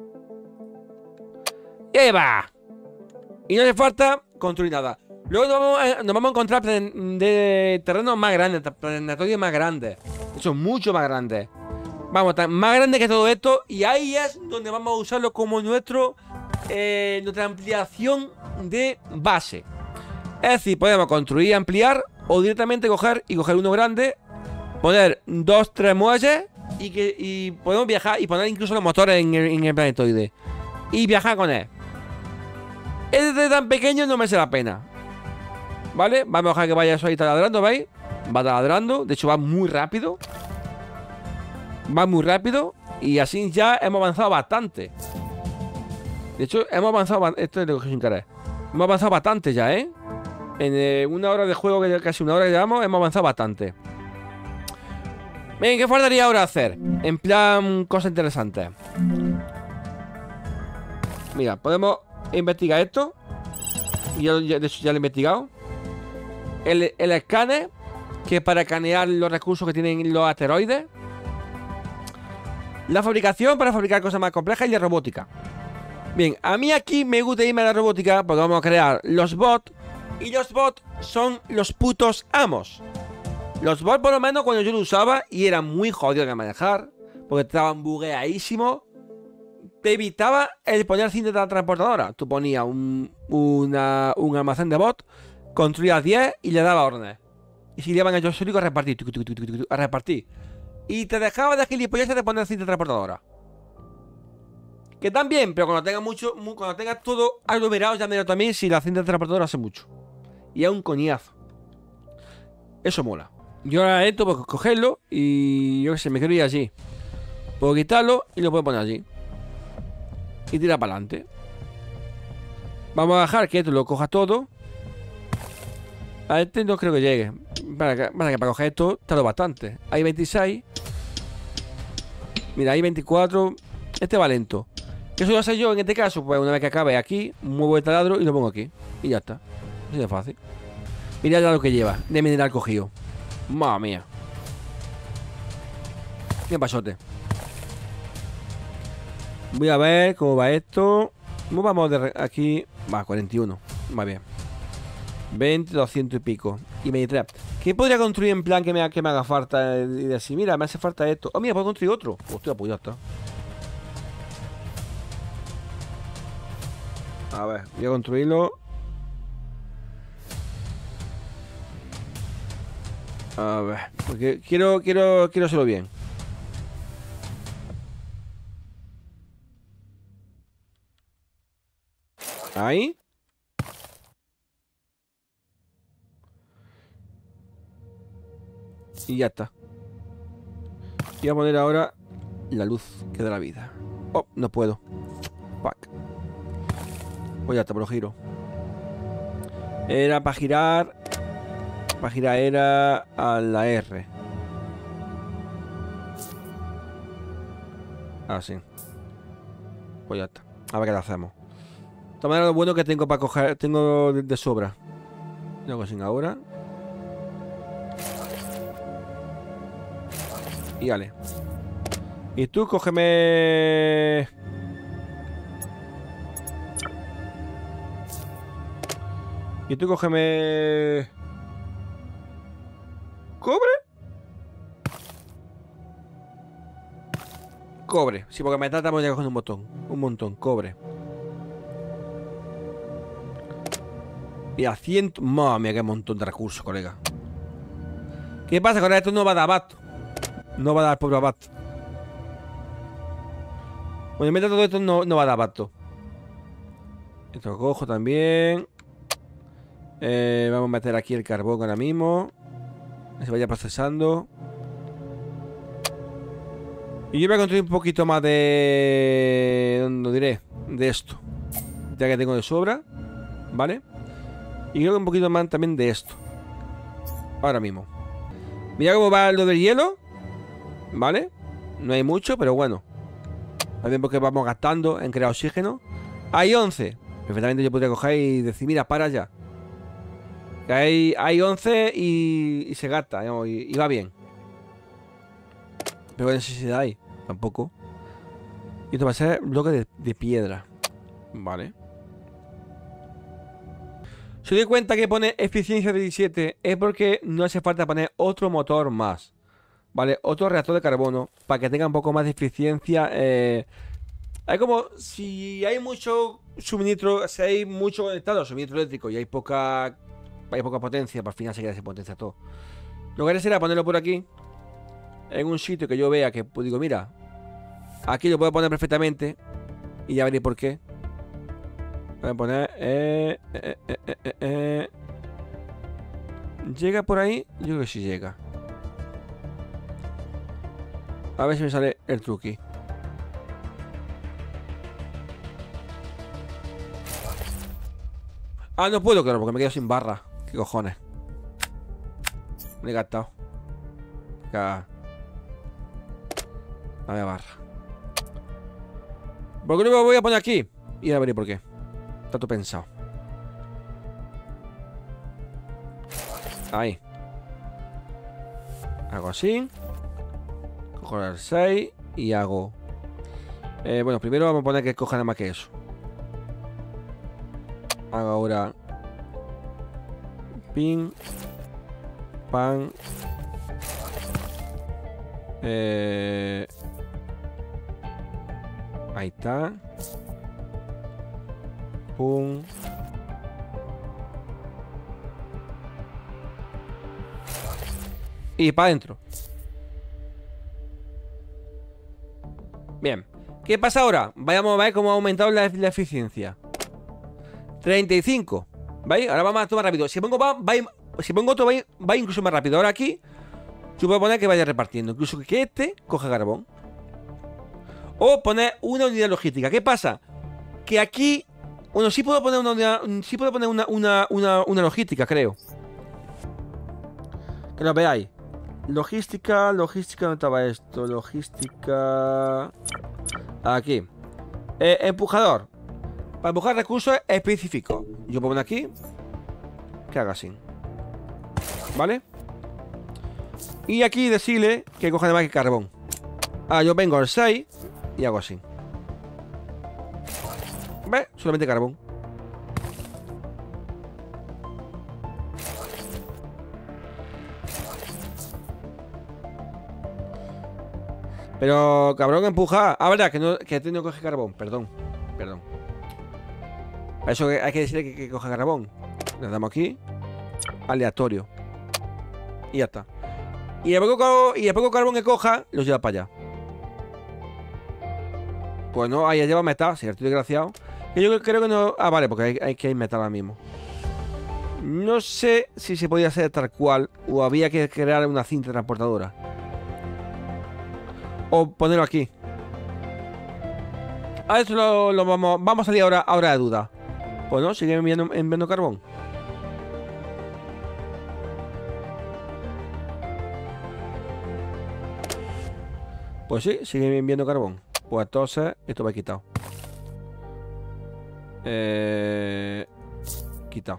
Speaker 1: Y ahí va. Y no hace falta construir nada. Luego nos vamos a, nos vamos a encontrar de, de terrenos más grandes, planetorios más grandes. De hecho, mucho más grandes. Vamos, más grandes que todo esto. Y ahí es donde vamos a usarlo como nuestro eh, nuestra ampliación de base. Es decir, podemos construir y ampliar, o directamente coger y coger uno grande, poner dos, tres muelles y, que, y podemos viajar y poner incluso los motores en el, en el planetoide y viajar con él. Este tan pequeño no merece la pena, ¿vale? Vamos a dejar que vaya eso ahí taladrando, ¿veis? Va taladrando, de hecho va muy rápido. Va muy rápido y así ya hemos avanzado bastante. De hecho, hemos avanzado... Esto es lo que sin querer. Hemos avanzado bastante ya, ¿eh? En eh, una hora de juego, que casi una hora que llevamos, hemos avanzado bastante. Bien, ¿qué faltaría ahora hacer? En plan, cosas interesantes. Mira, podemos investigar esto. Yo, yo, de hecho, ya lo he investigado. El, el escáner, que es para escanear los recursos que tienen los asteroides. La fabricación, para fabricar cosas más complejas. Y la robótica. Bien, a mí aquí me gusta irme a la robótica, porque vamos a crear los bots. Y los bots son los putos amos. Los bots, por lo menos, cuando yo lo usaba, y era muy jodido de manejar, porque estaban bugueadísimos, te evitaba el poner cinta transportadora. Tú ponías un, una, un almacén de bots, construías diez y le dabas órdenes. Y si llevan ellos sónicos a repartir, tuc, tuc, tuc, tuc, tuc, a repartir. Y te dejaba de gilipollas de poner cinta transportadora. Que también, pero cuando tengas mucho, cuando tengas todo aglomerado, ya me lo también si la cinta transportadora hace mucho. Y es un coñazo. Eso mola. Yo ahora esto puedo cogerlo y yo que sé, me quiero ir allí. Puedo quitarlo y lo puedo poner allí. Y tirar para adelante. Vamos a dejar que esto lo coja todo. A este no creo que llegue. Para que para, que para coger esto tardo bastante. Hay veintiséis. Mira, hay veinticuatro. Este va lento. ¿Qué suelo hacer yo en este caso? Pues una vez que acabe aquí, muevo el taladro y lo pongo aquí. Y ya está. Así de fácil. Mira ya lo que lleva de mineral cogido. Madre mía. Qué pasote. Voy a ver cómo va esto. ¿Cómo vamos de aquí? Va, cuarenta y uno. Va bien. veinte, doscientos y pico. Y veintitrés. ¿Qué podría construir en plan que me, que me haga falta? Y decir, mira, me hace falta esto. Oh, mira, puedo construir otro. Hostia, pues ya está. A ver, voy a construirlo. A ver, porque quiero, quiero, quiero hacerlo bien. Ahí. Y ya está. Voy a poner ahora la luz que da la vida. Oh, no puedo. Fuck. Pues ya está, por lo giro. Era para girar. Para girar era a la R. Así. Pues ya está. A ver qué le hacemos. De todas maneras, lo bueno que tengo para coger. Tengo de, de sobra. Tengo sin ahora. Y vale. Y tú cógeme... Y tú cógeme... ¿Cobre? Cobre. Sí, porque metal estamos ya cogiendo un montón. Un montón. Cobre. Y a ciento... Madre mía, qué montón de recursos, colega. ¿Qué pasa? Con esto no va a dar abasto. No va a dar pobre abasto. Bueno, mientras todo esto no, no va a dar abasto. Esto lo cojo también. Eh, vamos a meter aquí el carbón ahora mismo. Que se vaya procesando. Y yo voy a construir un poquito más de... ¿Dónde diré? De esto. Ya que tengo de sobra. ¿Vale? Y creo que un poquito más también de esto. Ahora mismo. Mira cómo va lo del hielo. ¿Vale? No hay mucho, pero bueno. También porque vamos gastando en crear oxígeno. Hay once. Perfectamente yo podría coger y decir, mira, para ya. Que hay, hay once y, y se gasta, digamos, y, y va bien. Pero qué necesidad hay. Tampoco. Y esto va a ser bloque de, de piedra. Vale. Si os doy cuenta que pone eficiencia diecisiete, es porque no hace falta poner otro motor más. Vale, otro reactor de carbono para que tenga un poco más de eficiencia. Eh, hay como, si hay mucho suministro, si hay mucho conectado suministro eléctrico y hay poca hay poca potencia, para al final se queda sin potencia todo. Lo que haré será ponerlo por aquí, en un sitio que yo vea que, pues digo, mira, aquí lo puedo poner perfectamente y ya veré por qué. Voy a poner... Eh, eh, eh, eh, eh, eh. ¿Llega por ahí? Yo creo que sí llega. A ver si me sale el truqui. Ah, no puedo, claro, porque me quedo sin barra. ¿Qué cojones? Me he gastado. Acá. A ver, barra. ¿Por qué no me voy a poner aquí? Y a ver por qué. Está todo pensado. Ahí. Hago así. Cojo el seis y hago... Eh, bueno, primero vamos a poner que coja nada más que eso. Hago ahora... Pin. Pan. Eh... Ahí está. Pum. Y para adentro. Bien. ¿Qué pasa ahora? Vayamos a ver cómo ha aumentado la, la eficiencia. treinta y cinco. ¿Veis? Ahora va más, todo más rápido. Si pongo, va, va, si pongo otro, va, va incluso más rápido. Ahora aquí, yo puedo poner que vaya repartiendo. Incluso que este coja carbón. O poner una unidad logística. ¿Qué pasa? Que aquí... Bueno, sí puedo poner una unidad... Sí puedo poner una, una, una, una logística, creo. Que lo veáis. Logística, logística, ¿dónde estaba esto? Logística... Aquí. Eh, empujador. Para empujar recursos específicos. Yo puedo poner aquí. Que haga así. ¿Vale? Y aquí decirle que coja además que carbón. Ah, yo vengo al seis y hago así. ¿Ves? Solamente carbón. Pero, cabrón, empuja. Ah, verdad, que no, que este no coge carbón. Perdón, perdón. Para eso hay que decirle que, que coja carbón. Le damos aquí. Aleatorio. Y ya está. Y el poco, y el poco carbón que coja, los lleva para allá. Pues no, ahí lleva metal. Si estoy desgraciado. Que yo creo que no... Ah, vale, porque hay, hay que ir metal ahora mismo. No sé si se podía hacer tal cual o había que crear una cinta transportadora. O ponerlo aquí. A eso lo, lo vamos... Vamos a salir ahora, ahora de duda. Pues no, sigue enviando, enviando carbón. Pues sí, sigue enviando carbón. Pues entonces, esto va quitado. Eh... Quitado.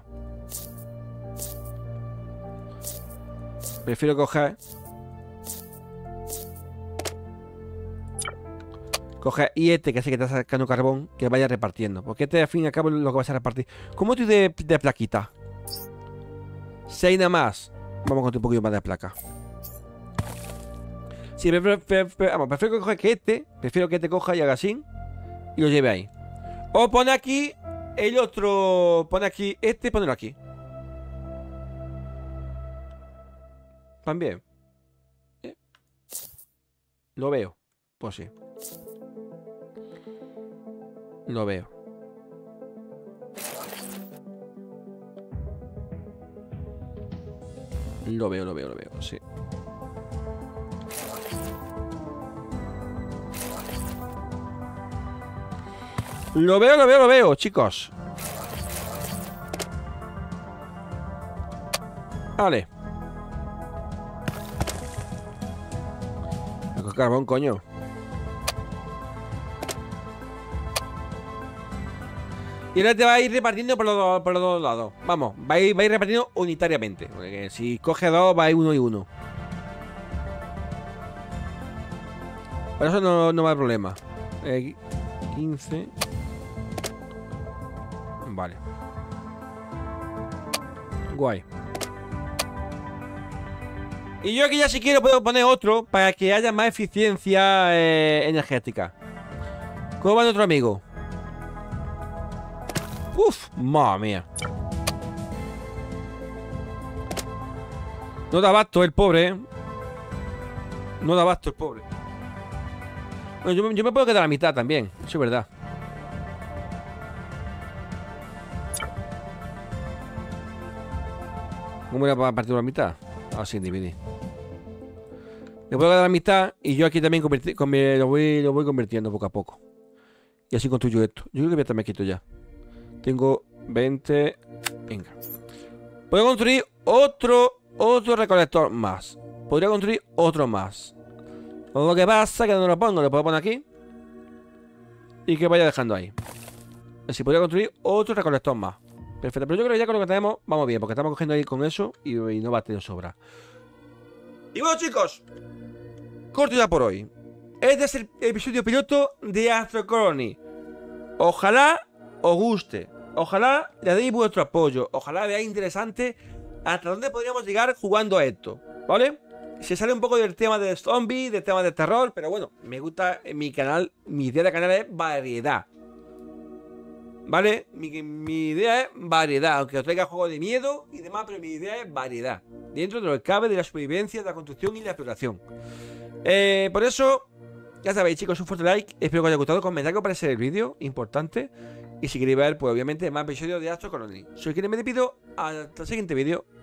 Speaker 1: Prefiero coger Coge y este que hace que te está sacando carbón, que vaya repartiendo. Porque este al fin y al cabo es lo que vas a repartir. ¿Cómo estoy de, de plaquita? seis nada más. Vamos con un poquito más de placa. Sí, prefiero, prefiero, vamos, prefiero que coge que este. Prefiero que este coja y haga así. Y lo lleve ahí. O pone aquí el otro. Pone aquí este y ponelo aquí. También. ¿Eh? Lo veo. Pues sí. Lo veo. Lo veo, lo veo, lo veo, sí. Lo veo, lo veo, lo veo, chicos. Vale. Con carbón, coño. Y ahora te va a ir repartiendo por los, por los dos lados. Vamos, va a, ir, va a ir repartiendo unitariamente. Porque si coge dos, va a ir uno y uno. Por eso no, no va a haber problema. Eh, quince. Vale. Guay. Y yo aquí ya si quiero puedo poner otro para que haya más eficiencia eh, energética. ¿Cómo va nuestro amigo? Uf, madre mía. No da abasto el pobre, ¿eh? No da abasto el pobre. Bueno, yo, yo me puedo quedar a la mitad también. Eso es verdad. ¿Cómo voy a partir a la mitad? Así, dividir. Me puedo quedar a la mitad y yo aquí también lo, voy, lo voy convirtiendo poco a poco. Y así construyo esto. Yo creo que voy a estar quieto ya. Tengo veinte. Venga. Puedo construir otro Otro recolector más. Podría construir otro más. Lo que pasa es que no lo pongo. Lo puedo poner aquí y que vaya dejando ahí. Así podría construir otro recolector más. Perfecto, pero yo creo que ya con lo que tenemos vamos bien, porque estamos cogiendo ahí con eso y, y no va a tener sobra. Y bueno, chicos, corto ya por hoy. Este es el episodio piloto de Astro Colony. Ojalá os guste. Ojalá le deis vuestro apoyo. Ojalá veáis interesante hasta dónde podríamos llegar jugando a esto, ¿vale? Se sale un poco del tema de zombies, del tema de terror, pero bueno, me gusta en mi canal. Mi idea de canal es variedad, ¿vale? Mi, mi idea es variedad, aunque os traiga juegos de miedo y demás, pero mi idea es variedad. Dentro de lo que cabe de la supervivencia, de la construcción y la exploración. Eh, por eso, ya sabéis, chicos, un fuerte like. Espero que os haya gustado. Comentad que os parece el vídeo, importante. Y si queréis ver, pues obviamente, más episodios de Astro Colony. Soy quien me despido. Hasta el siguiente vídeo.